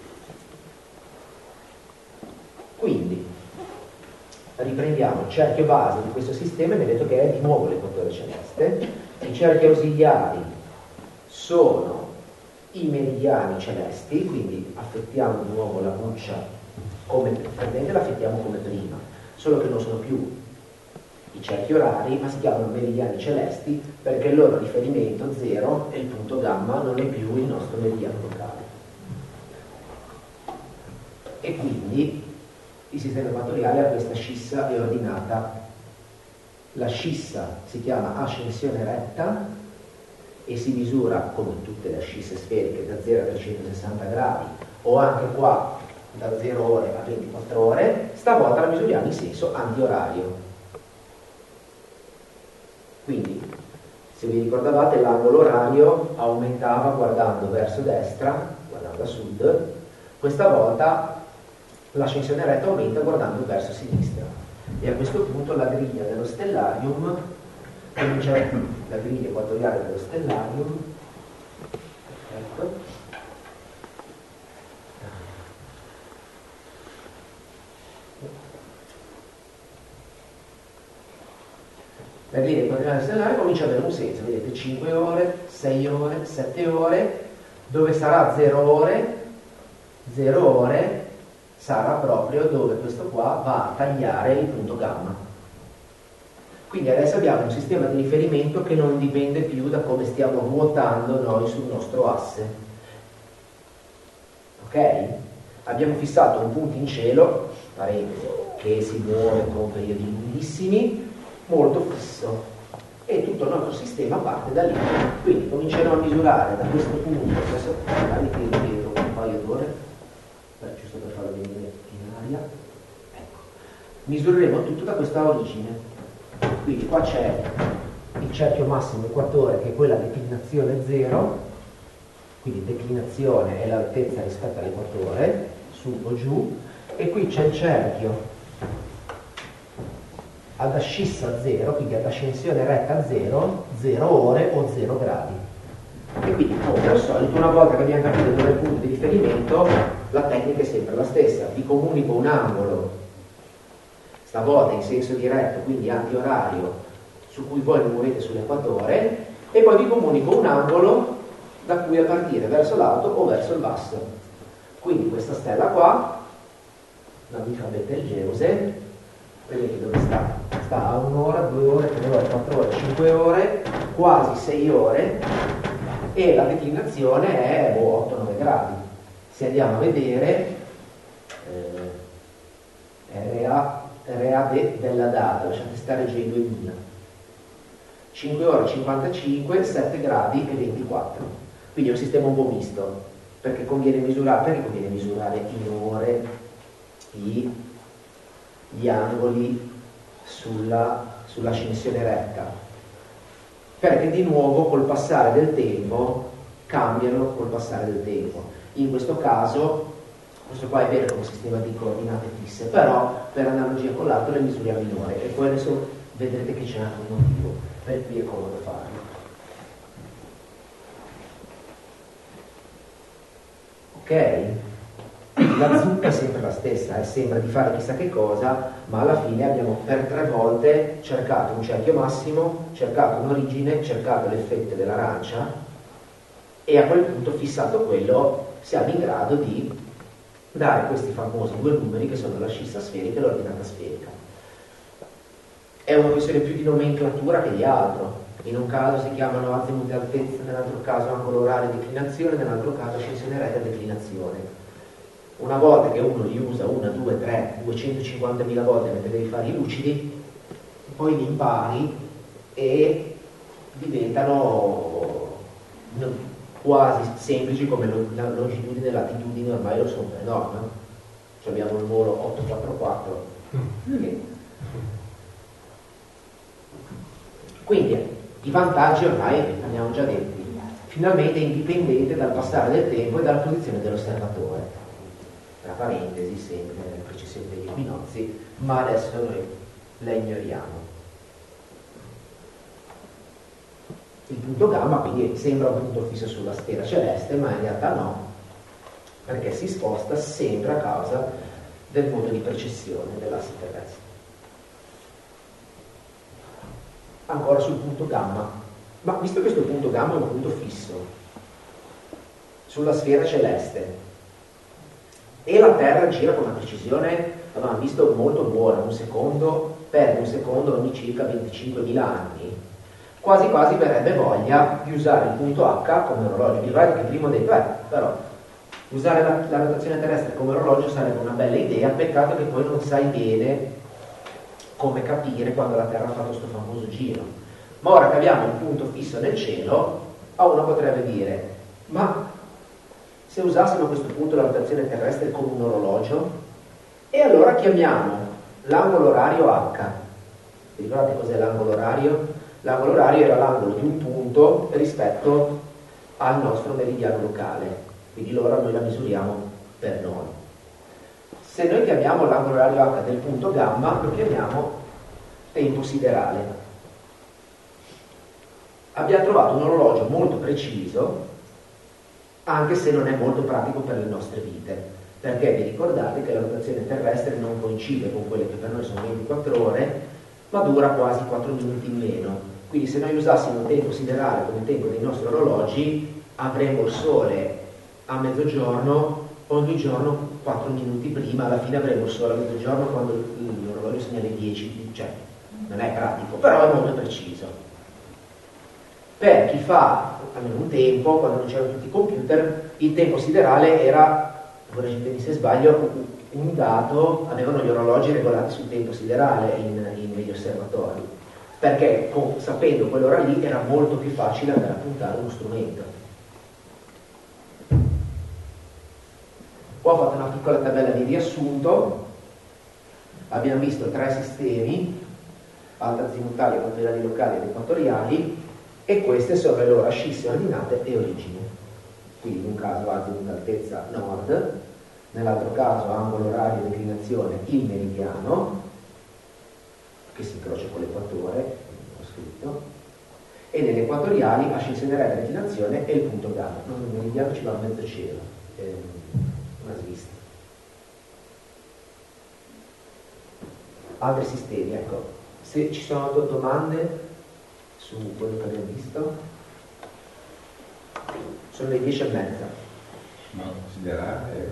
Quindi riprendiamo il cerchio base di questo sistema, mi ha detto che è di nuovo l'equatore celeste. I cerchi ausiliari sono i meridiani celesti, quindi affettiamo di nuovo la buccia come prendete, la affettiamo come prima, solo che non sono più i cerchi orari, ma si chiamano meridiani celesti perché il loro riferimento 0 e il punto gamma non è più il nostro meridiano locale. E quindi il sistema equatoriale ha questa scissa è ordinata. La scissa si chiama ascensione retta e si misura, come tutte le ascisse sferiche, da 0 a 360 gradi, o anche qua da 0 ore a 24 ore, stavolta la misuriamo in senso antiorario. Quindi, se vi ricordavate, l'angolo orario aumentava guardando verso destra, guardando a sud, questa volta l'ascensione retta aumenta guardando verso sinistra. E a questo punto la griglia dello stellarium comincia, la griglia equatoriale dello stellarium, perfetto. La griglia equatoriale stellare comincia ad avere un senso, vedete, 5 ore, 6 ore, 7 ore, dove sarà 0 ore sarà proprio dove questo qua va a tagliare il punto gamma. Quindi adesso abbiamo un sistema di riferimento che non dipende più da come stiamo ruotando noi sul nostro asse. Ok? Abbiamo fissato un punto in cielo, parentesi, che si muove con periodi lunghissimi, molto fisso, e tutto il nostro sistema parte da lì. Quindi cominceremo a misurare da questo punto, adesso magari che ripeto un paio d'ore, giusto per farlo venire in aria, ecco. Misureremo tutto da questa origine. Quindi qua c'è il cerchio massimo equatore, che è quella declinazione 0, quindi declinazione è l'altezza rispetto all'equatore, su o giù, e qui c'è il cerchio ad ascissa 0, quindi ad ascensione retta 0, 0 ore o 0 gradi. E quindi, come al solito, una volta che abbiamo capito dove è il punto di riferimento, la tecnica è sempre la stessa. Vi comunico un angolo, stavolta in senso diretto, quindi antiorario, su cui voi vi muovete sull'equatore, e poi vi comunico un angolo da cui a partire verso l'alto o verso il basso. Quindi questa stella qua, l'amica Betelgeuse, vedete dove sta? Sta a 1 ora, 2 ore, 3 ore, 4 ore, 5 ore, quasi 6 ore, e la declinazione è 8-9 gradi. Se andiamo a vedere RAD della data, lasciate stare J2000, 5 ore 55, 7 gradi e 24. Quindi è un sistema un po' misto, perché conviene misurare in ore gli angoli sull'ascensione retta, perché di nuovo col passare del tempo cambiano col passare del tempo. In questo caso, questo qua è vero come sistema di coordinate fisse, però per analogia con l'altro le misuriamo in ore, e poi adesso vedrete che c'è anche un motivo per cui è comodo farlo. Ok? La zucca è sempre la stessa, sembra di fare chissà che cosa, ma alla fine abbiamo per 3 volte cercato un cerchio massimo, cercato un'origine, cercato l'effetto dell'arancia, e a quel punto, fissato quello, siamo in grado di dare questi famosi 2 numeri che sono l'ascissa sferica e l'ordinata sferica. È una questione più di nomenclatura che di altro. In un caso si chiamano azimut e altezza, nell'altro caso angolo orario e declinazione, nell'altro caso ascensione retta e declinazione. Una volta che uno li usa 1, 2, 3, 250.000 volte mentre devi fare i lucidi, poi li impari e diventano quasi semplici come la longitudine e latitudine, ormai lo sono per norma. Cioè abbiamo il volo 844. Quindi i vantaggi ormai li abbiamo già detti. Finalmente è indipendente dal passare del tempo e dalla posizione dell'osservatore. Tra parentesi, sempre nelle precessioni degli equinozi, ma adesso noi la ignoriamo. Il punto gamma quindi sembra un punto fisso sulla sfera celeste, ma in realtà no, perché si sposta sempre a causa del modo di precessione dell'asse terrestre. Ancora sul punto gamma, ma visto che questo punto gamma è un punto fisso sulla sfera celeste e la Terra gira con una precisione, avevamo visto, molto buona, perde un secondo ogni circa 25.000 anni, quasi quasi verrebbe voglia di usare il punto H come orologio. Vi ricordate che prima ho detto, però usare la rotazione terrestre come orologio sarebbe una bella idea, peccato che poi non sai bene come capire quando la Terra ha fatto questo famoso giro. Ma ora che abbiamo un punto fisso nel cielo, uno potrebbe dire, ma se usassimo a questo punto la rotazione terrestre come un orologio, e allora chiamiamo l'angolo orario H. Vi ricordate cos'è l'angolo orario? L'angolo orario era l'angolo di un punto rispetto al nostro meridiano locale, quindi l'ora noi la misuriamo per noi. Se noi chiamiamo l'angolo orario H del punto gamma, lo chiamiamo tempo siderale. Abbiamo trovato un orologio molto preciso, anche se non è molto pratico per le nostre vite, perché vi ricordate che la rotazione terrestre non coincide con quelle che per noi sono 24 ore, ma dura quasi 4 minuti in meno. Quindi se noi usassimo il tempo siderale come tempo dei nostri orologi, avremmo il sole a mezzogiorno ogni giorno 4 minuti prima, alla fine avremo il sole a mezzogiorno quando l'orologio segna le 10, cioè non è pratico, però è molto preciso. Per chi fa almeno un tempo, quando non c'erano tutti i computer, il tempo siderale era, correggetemi se sbaglio, un dato, avevano gli orologi regolati sul tempo siderale negli osservatori, perché sapendo quell'ora lì era molto più facile andare a puntare uno strumento. Qua ho fatto una piccola tabella di riassunto. Abbiamo visto 3 sistemi, alta azimutali, equatoriali locali ed equatoriali, e queste sono le loro ascisse ordinate e origine. Quindi in un caso azimut altezza nord, nell'altro caso angolo orario declinazione il meridiano, che si incrocia con l'equatore, ho scritto, e nelle equatoriali ascisse diretta declinazione e il punto gamma. Non il meridiano ci va a mezzo cielo, è una svista. Altri sistemi, ecco, se ci sono domande su quello che abbiamo visto, sono le 10:30. No, considerare.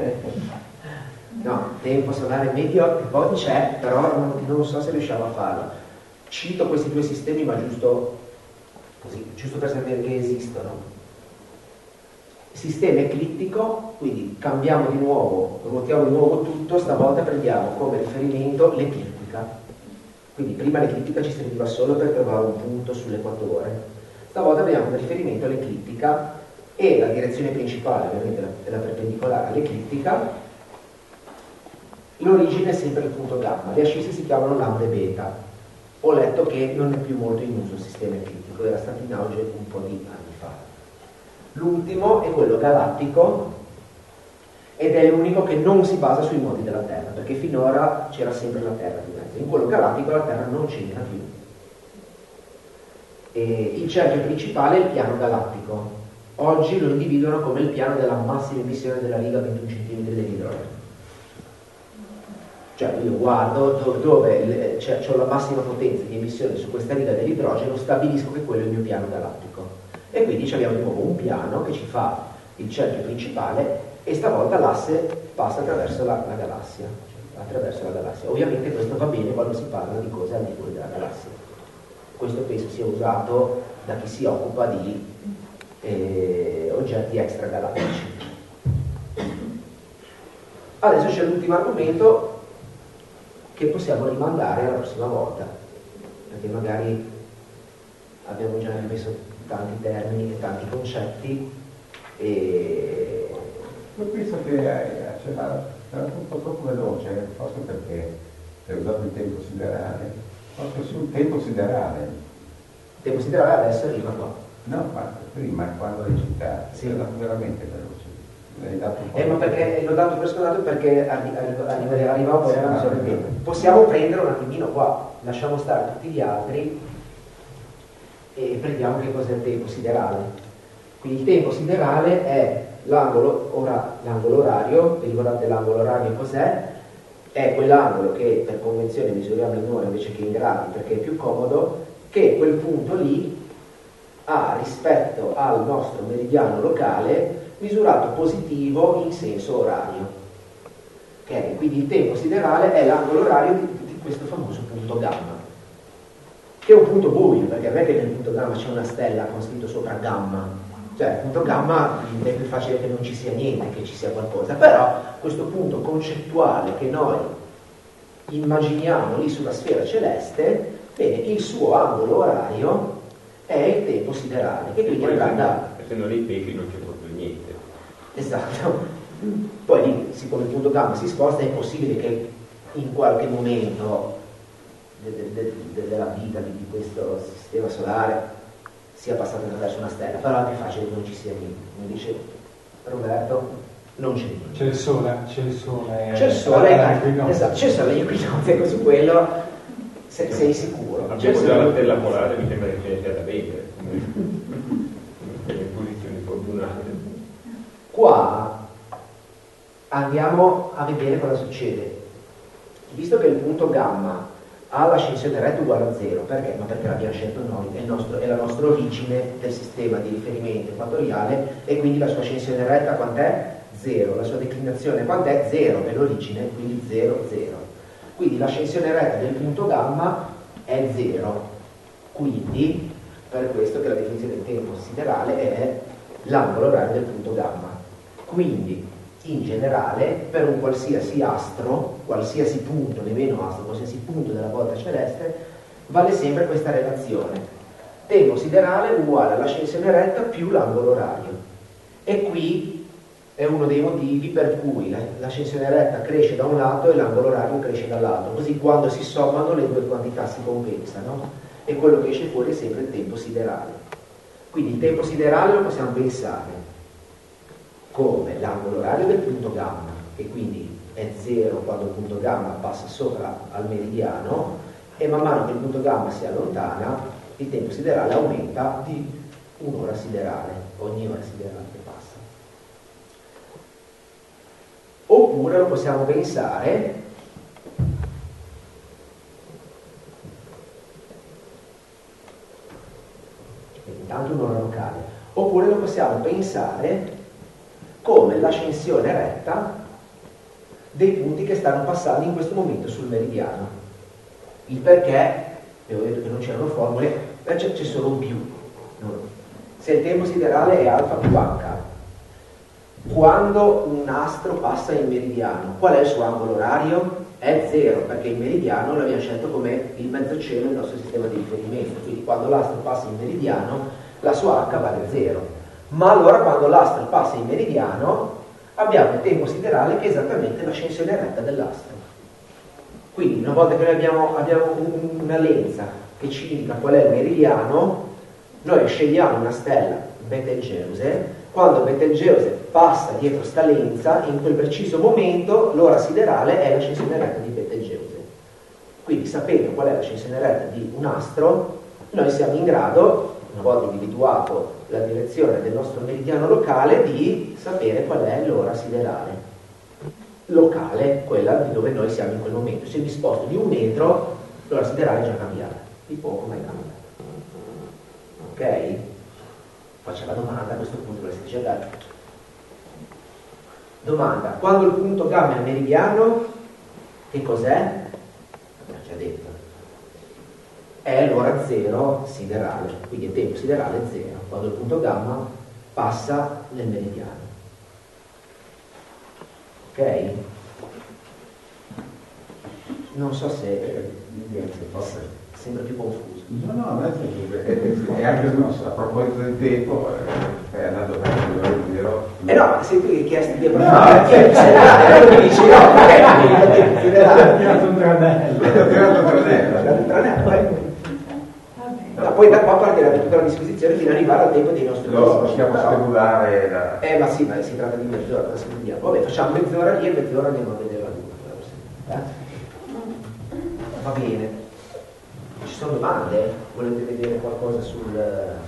No, tempo solare medio che poi c'è, però non so se riusciamo a farlo. Cito questi 2 sistemi, ma giusto così, giusto per sapere che esistono. Sistema eclittico, quindi cambiamo di nuovo, ruotiamo di nuovo tutto, stavolta prendiamo come riferimento l'eclittica. Quindi prima l'eclittica ci serviva solo per trovare un punto sull'equatore, stavolta abbiamo come riferimento l'eclittica e la direzione principale ovviamente è la perpendicolare all'eclittica, l'origine è sempre il punto gamma, le ascisse si chiamano lambda e beta. Ho letto che non è più molto in uso il sistema eclittico, era stato in auge un po' di anni fa. L'ultimo è quello galattico ed è l'unico che non si basa sui modi della Terra, perché finora c'era sempre la Terra di mezzo. In quello galattico la Terra non c'entra più. E il cerchio principale è il piano galattico. Oggi lo individuano come il piano della massima emissione della riga 21 cm dell'idrogeno. Cioè io guardo dove ho la massima potenza di emissione su questa riga dell'idrogeno, stabilisco che quello è il mio piano galattico. E quindi abbiamo di nuovo un piano che ci fa il cerchio principale e stavolta l'asse passa attraverso la galassia. Ovviamente questo va bene quando si parla di cose al di fuori della galassia. Questo penso sia usato da chi si occupa di oggetti extragalattici. Adesso c'è l'ultimo argomento che possiamo rimandare alla prossima volta, perché magari abbiamo già rimesso tanti termini e tanti concetti e... Io penso che era un po' troppo veloce, forse perché hai usato il tempo siderale, forse sul tempo siderale. Il tempo siderale adesso arriva qua. No, ma prima, quando l'hai citato, sì. È andato veramente veloce. L'hai dato un po'. Ma perché l'ho dato per scontato perché arrivava poi alla misura del tempo. Possiamo prendere un attimino qua, lasciamo stare tutti gli altri e prendiamo che cos'è il tempo siderale. Quindi il tempo siderale è l'angolo orario. Vi ricordate l'angolo orario cos'è? È quell'angolo che per convenzione misuriamo in ore invece che in gradi perché è più comodo, che quel punto lì ha rispetto al nostro meridiano locale misurato positivo in senso orario. Okay? Quindi il tempo siderale è l'angolo orario di questo famoso punto gamma, che è un punto buio, perché non è che nel punto gamma c'è una stella con scritto sopra gamma. Cioè, il punto gamma è più facile che non ci sia niente, che ci sia qualcosa, però questo punto concettuale che noi immaginiamo lì sulla sfera celeste, bene, il suo angolo orario è il tempo siderale, che quindi andrà da... Essendo lì i pesci non c'è proprio niente. Esatto. Poi lì, siccome il punto gamma si sposta, è possibile che in qualche momento della vita di questo sistema solare sia passato attraverso una stella, però è più facile che non ci sia niente. Come dice Roberto, non c'è niente. C'è il sole. C'è il sole, esatto, c'è il sole agli equinozi, ecco, su quello sei sicuro. Abbiamo già la stella polare, mi sembra che ce ne sia da vendere, nelle posizioni fortunate. Qua andiamo a vedere cosa succede. Visto che il punto gamma ha l'ascensione retta uguale a 0, perché? Ma perché l'abbiamo scelto noi, è la nostra origine del sistema di riferimento equatoriale, e quindi la sua ascensione retta quant'è? 0. La sua declinazione quant'è? 0, è l'origine, quindi 0, 0. Quindi l'ascensione retta del punto gamma è 0. Quindi, per questo che la definizione del tempo siderale è l'angolo orario del punto gamma. Quindi, in generale, per un qualsiasi astro, qualsiasi punto, nemmeno astro, qualsiasi punto della volta celeste, vale sempre questa relazione: tempo siderale uguale all'ascensione retta più l'angolo orario. E qui è uno dei motivi per cui l'ascensione retta cresce da un lato e l'angolo orario cresce dall'altro, così quando si sommano le due quantità si compensano e quello che esce fuori è sempre il tempo siderale. Quindi il tempo siderale lo possiamo pensare come l'angolo orario del punto gamma, che quindi è 0 quando il punto gamma passa sopra al meridiano, e man mano che il punto gamma si allontana il tempo siderale aumenta di un'ora siderale, ogni ora siderale che passa. Oppure lo possiamo pensare intanto un'ora locale, oppure lo possiamo pensare come l'ascensione retta dei punti che stanno passando in questo momento sul meridiano. Il perché, avevo detto che non c'erano formule, c'è solo un più. Se il tempo siderale è alfa più h, quando un astro passa in meridiano, qual è il suo angolo orario? È 0, perché il meridiano l'abbiamo scelto come il mezzo cielo del nostro sistema di riferimento, quindi quando l'astro passa in meridiano la sua h vale 0. Ma allora quando l'astro passa in meridiano abbiamo il tempo siderale che è esattamente l'ascensione retta dell'astro. Quindi una volta che noi abbiamo una lenza che ci indica qual è il meridiano, noi scegliamo una stella Betelgeuse. Quando Betelgeuse passa dietro sta lenza, in quel preciso momento l'ora siderale è l'ascensione retta di Betelgeuse. Quindi sapendo qual è l'ascensione retta di un astro, noi siamo in grado, una volta individuato la direzione del nostro meridiano locale, di sapere qual è l'ora siderale locale, quella di dove noi siamo in quel momento. Se mi sposto di 1 metro, l'ora siderale è già cambiata, di poco ma è cambiata. Ok? Faccio la domanda a questo punto, volete cercare? Domanda: quando il punto gamma è meridiano, che cos'è? Abbiamo già detto, è l'ora 0 siderale, quindi il tempo siderale è 0 quando il punto gamma passa nel meridiano. Ok? Non so se sembra più confuso. No, a me è anche a proposito del tempo, è andato per il giro. No, sei tu che hai chiesto di approfondire. No, dici no, perché Ho tirato un tranello. Ho tirato un tranello. No, poi da qua partirà tutta la disquisizione fino ad arrivare al tempo dei nostri Lo possiamo speculare ma sì, ma si tratta di mezz'ora, adesso vediamo. Vabbè, facciamo mezz'ora lì e mezz'ora andiamo a vedere la luna. Va bene. Ci sono domande? Volete vedere qualcosa sullo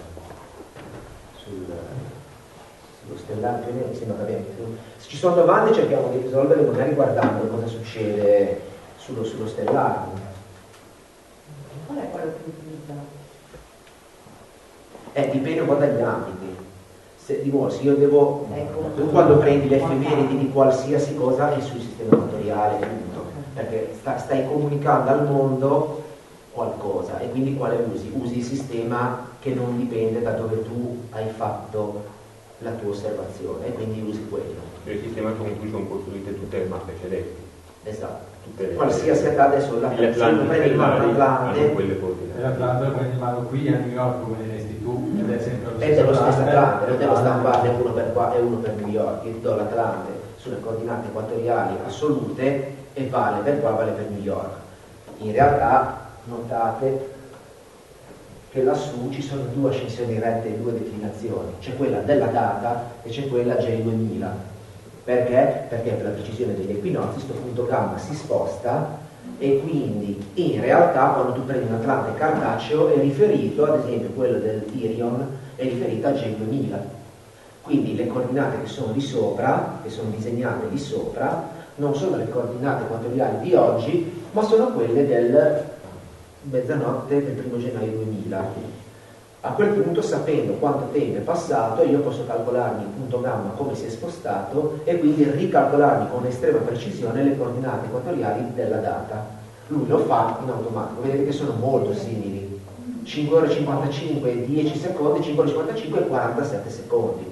stellare? Mi sembra che abbiamo. Se ci sono domande cerchiamo di risolverle magari guardando cosa succede sullo stellare. Qual è quello che utilizza? Dipende un po' dagli ambiti. Se io devo, tu quando prendi le effemeridi di qualsiasi cosa è sul sistema equatoriale, tutto, perché stai comunicando al mondo qualcosa, e quindi quale usi? Usi il sistema che non dipende da dove tu hai fatto la tua osservazione, e quindi usi quello. Il sistema con cui sono costruite tutte le mappe celesti. Esatto. qualsiasi età. Adesso gli Atlanti l'Atlante hanno quelle coordinate. L'Atlante lo prendi in mano qui a New York, come diresti tu, ed è sempre è dello stesso Atlante, non devo Atlante. stamparne uno per qua e uno per New York. Io ti do l'Atlante sulle coordinate equatoriali assolute e vale per qua, vale per New York. In realtà notate che lassù ci sono due ascensioni rette e due declinazioni, c'è quella della data e c'è quella J2000. Perché? Perché per la precisione degli equinozi questo punto gamma si sposta e quindi in realtà quando tu prendi un Atlante cartaceo è riferito, ad esempio quello del Irion è riferito a J2000. Quindi le coordinate che sono di sopra, che sono disegnate di sopra, non sono le coordinate equatoriali di oggi, ma sono quelle del mezzanotte del 1 gennaio 2000. A quel punto, sapendo quanto tempo è passato, io posso calcolarmi il punto gamma come si è spostato e quindi ricalcolarmi con estrema precisione le coordinate equatoriali della data. Lui lo fa in automatico, vedete che sono molto simili. 5 ore 55 10 secondi, 5 ore 55 e 47 secondi.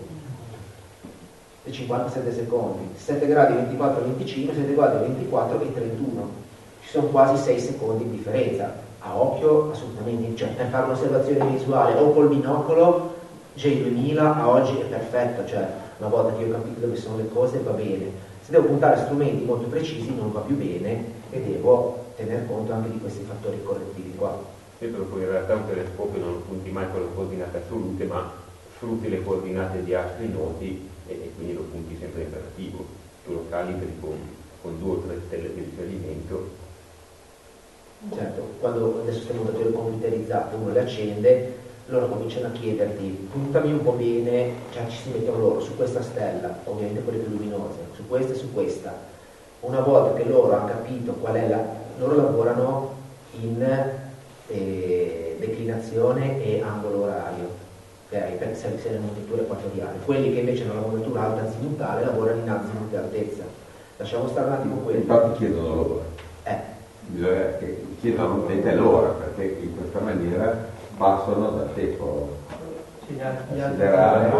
E 57 secondi. 7 gradi 24 25, 7 gradi 24 e 31. Ci sono quasi 6 secondi di differenza. A occhio assolutamente, cioè per fare un'osservazione visuale o col binocolo J2000 a oggi è perfetto, cioè una volta che io ho capito dove sono le cose va bene. Se devo puntare a strumenti molto precisi non va più bene e devo tener conto anche di questi fattori correttivi qua. Dentro poi in realtà un telescopio non punti mai con le coordinate assolute, ma sfrutti le coordinate di astri noti e quindi lo punti sempre in relativo. Tu lo calibri con 2 o 3 stelle di riferimento. Certo, quando adesso stiamo montature computerizzate, uno le accende, loro cominciano a chiederti puntami un po' bene, cioè ci si mettono loro su questa stella, ovviamente quelle più luminose, su questa e su questa. Una volta che loro hanno capito qual è loro lavorano in declinazione e angolo orario, okay? Per se le montature equatoriali. Quelli che invece hanno la montatura alta azimutale lavorano in azimut e altezza. Lasciamo stare un attimo quelli. Infatti chiedono l'ora. Bisogna che chiedano te l'ora, perché in questa maniera passano dal tempo siderale.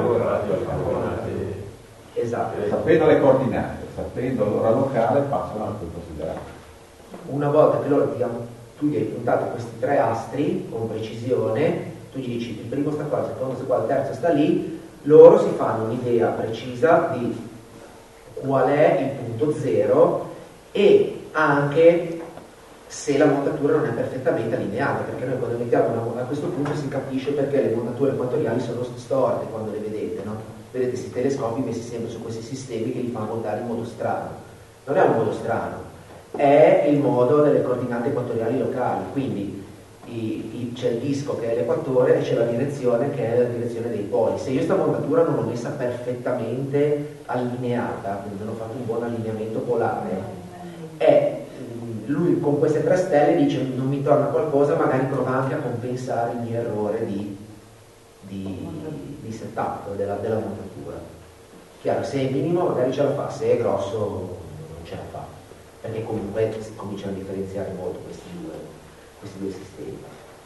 Esatto. Sapendo le coordinate, sapendo l'ora locale, passano al tempo siderale. Una volta che loro tu gli hai puntato questi 3 astri con precisione, tu gli dici il primo sta qua, il secondo sta qua, il terzo sta lì, loro si fanno un'idea precisa di qual è il punto zero e anche se la montatura non è perfettamente allineata, perché noi quando mettiamo a questo punto si capisce perché le montature equatoriali sono storte quando le vedete, no? Vedete questi telescopi messi sempre su questi sistemi che li fanno ruotare in modo strano. Non è un modo strano, è il modo delle coordinate equatoriali locali, quindi c'è il disco che è l'equatore e c'è la direzione che è la direzione dei poli. Se io sta montatura non l'ho messa perfettamente allineata, quindi non ho fatto un buon allineamento polare, lui con queste 3 stelle dice non mi torna qualcosa, magari prova anche a compensare il mio errore di setup della montatura. Chiaro, se è minimo magari ce la fa, se è grosso non ce la fa, perché comunque si cominciano a differenziare molto questi due sistemi.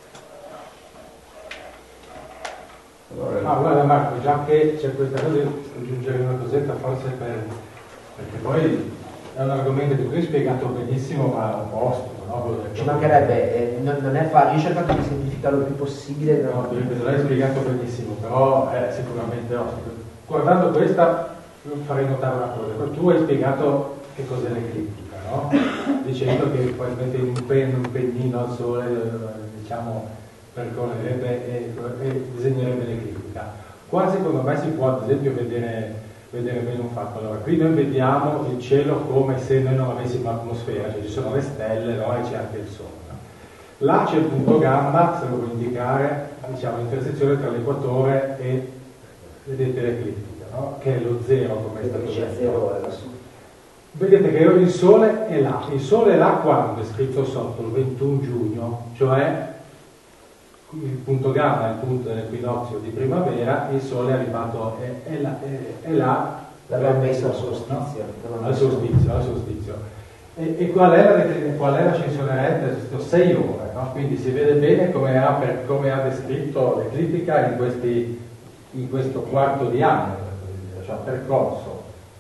Allora, guarda Marco, già che c'è questa cosa, aggiungere una cosetta forse perché poi è un argomento che tu hai spiegato benissimo, ma opposto, no? Ci mancherebbe, non è facile, io ho cercato di semplificarlo il più possibile. No, te l'hai spiegato benissimo, però è sicuramente ostico. Guardando questa, farei notare una cosa. Tu hai spiegato che cos'è l'eclittica, no? Dicendo che poi mettere un pennino al sole, diciamo, percorrerebbe e disegnerebbe l'eclittica. Qua secondo me si può ad esempio vedere bene un fatto. Allora, qui noi vediamo il cielo come se noi non avessimo atmosfera, cioè ci sono le stelle, no? E c'è anche il sole. No? Là c'è il punto gamma, se lo vuoi indicare, diciamo l'intersezione tra l'equatore e vedete l'eclittica, no? Che è lo zero, come è stato detto. Vedete che il sole è là. Il sole è là quando è scritto sotto, il 21 giugno, cioè il punto gamma è il punto dell'equinozio di primavera, il sole è arrivato, è là, l'aveva messo al solstizio. No? Al solstizio. E qual è l'ascensione retta? 6 ore, no? Quindi si vede bene come ha descritto l'eclittica in questo quarto di anno, cioè percorso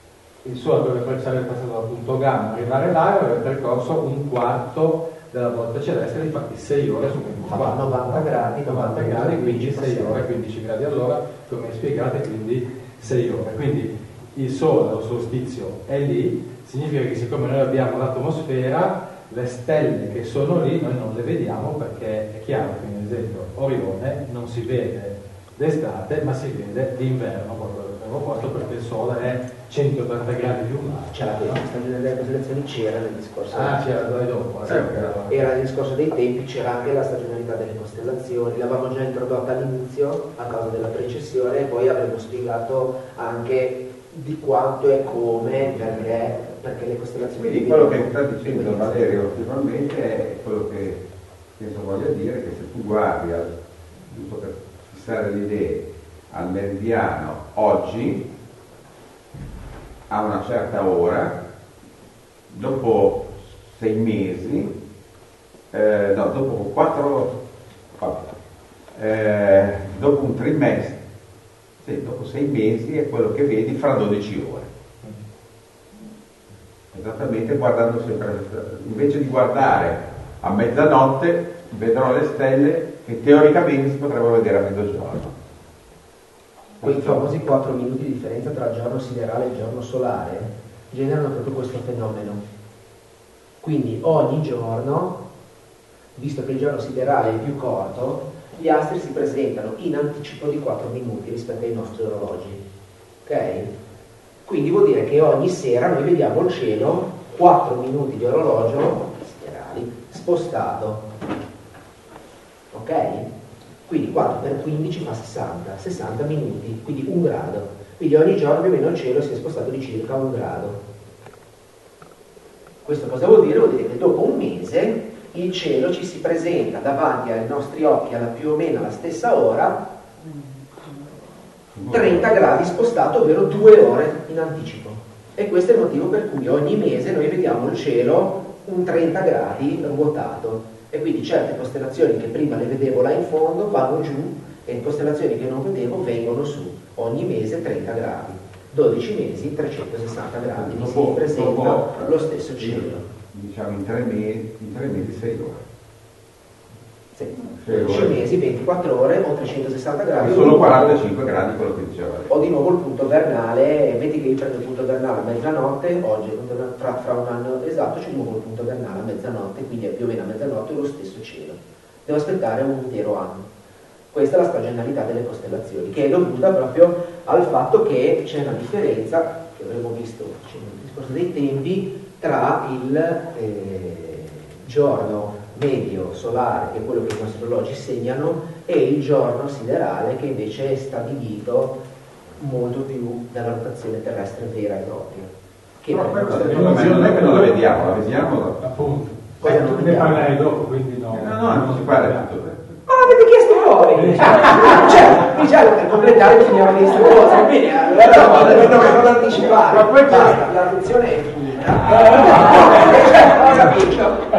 il Sole dovrebbe essere passato dal punto gamma, arrivare là e avrebbe percorso un quarto della volta celeste, infatti 6 ore su 24. 90 gradi, 90 gradi, quindi 6 ore, 15 gradi all'ora, come hai spiegato, quindi 6 ore. Quindi il Sole, lo solstizio, è lì, significa che siccome noi abbiamo l'atmosfera, le stelle che sono lì noi non le vediamo, perché è chiaro che, ad esempio, Orione non si vede d'estate, ma si vede d'inverno, proprio al primo posto, perché il Sole è 180 gradi più in là. C'era la stagione delle costellazioni, c'era nel discorso. C'era dopo. Sì, era nel discorso dei tempi, c'era anche la stagionalità delle costellazioni, l'avevamo già introdotta all'inizio a causa della precessione, e poi avremmo spiegato anche di quanto e come, perché le costellazioni. Quindi quello che sta dicendo Valerio ultimamente è quello che penso voglia dire, che se tu guardi, giusto per fissare le idee, al meridiano oggi, a una certa ora, dopo 6 mesi, dopo 4, dopo un trimestre, sì, dopo 6 mesi è quello che vedi fra 12 ore. Esattamente, guardando sempre, invece di guardare a mezzanotte, vedrò le stelle che teoricamente si potrebbero vedere a mezzogiorno. Quei famosi 4 minuti di differenza tra il giorno siderale e il giorno solare generano proprio questo fenomeno. Quindi ogni giorno, visto che il giorno siderale è più corto, gli astri si presentano in anticipo di 4 minuti rispetto ai nostri orologi. Ok? Quindi vuol dire che ogni sera noi vediamo il cielo 4 minuti di orologio siderali spostato. Ok? Quindi 4 per 15 fa 60 minuti, quindi 1 grado. Quindi ogni giorno più o meno il cielo si è spostato di circa 1 grado. Questo cosa vuol dire? Vuol dire che dopo un mese il cielo ci si presenta davanti ai nostri occhi alla più o meno alla stessa ora, 30 gradi spostato, ovvero 2 ore in anticipo. E questo è il motivo per cui ogni mese noi vediamo il cielo un 30 gradi ruotato. E quindi certe costellazioni che prima le vedevo là in fondo vanno giù, e costellazioni che non vedevo vengono su. Ogni mese 30 gradi, 12 mesi 360 gradi, mi si presenta lo stesso cielo. Diciamo in 3 mesi 6 ore. Sì. 12 mesi, 24 ore o 360 gradi. Sono 45 gradi quello che diceva. Ho di nuovo il punto vernale, metti che io prendo il punto vernale a mezzanotte, oggi fra un anno esatto c'è di nuovo il punto vernale a mezzanotte, quindi è più o meno a mezzanotte lo stesso cielo. Devo aspettare un intero anno. Questa è la stagionalità delle costellazioni, che è dovuta proprio al fatto che c'è una differenza, che avremo visto nel discorso dei tempi, tra il giorno medio solare, che è quello che i nostri orologi segnano, e il giorno siderale, che invece è stabilito molto più dalla rotazione terrestre vera e propria. Che no, non è che non la vediamo, la vediamo appunto. Poi non ne parlerai dopo, quindi no. No, non si parla di tutto. Ah, avete chiesto voi! Cioè, diciamo per completare finiamo questa cosa. Bene, allora non anticipare. Ma poi la funzione è finita. Ho capito.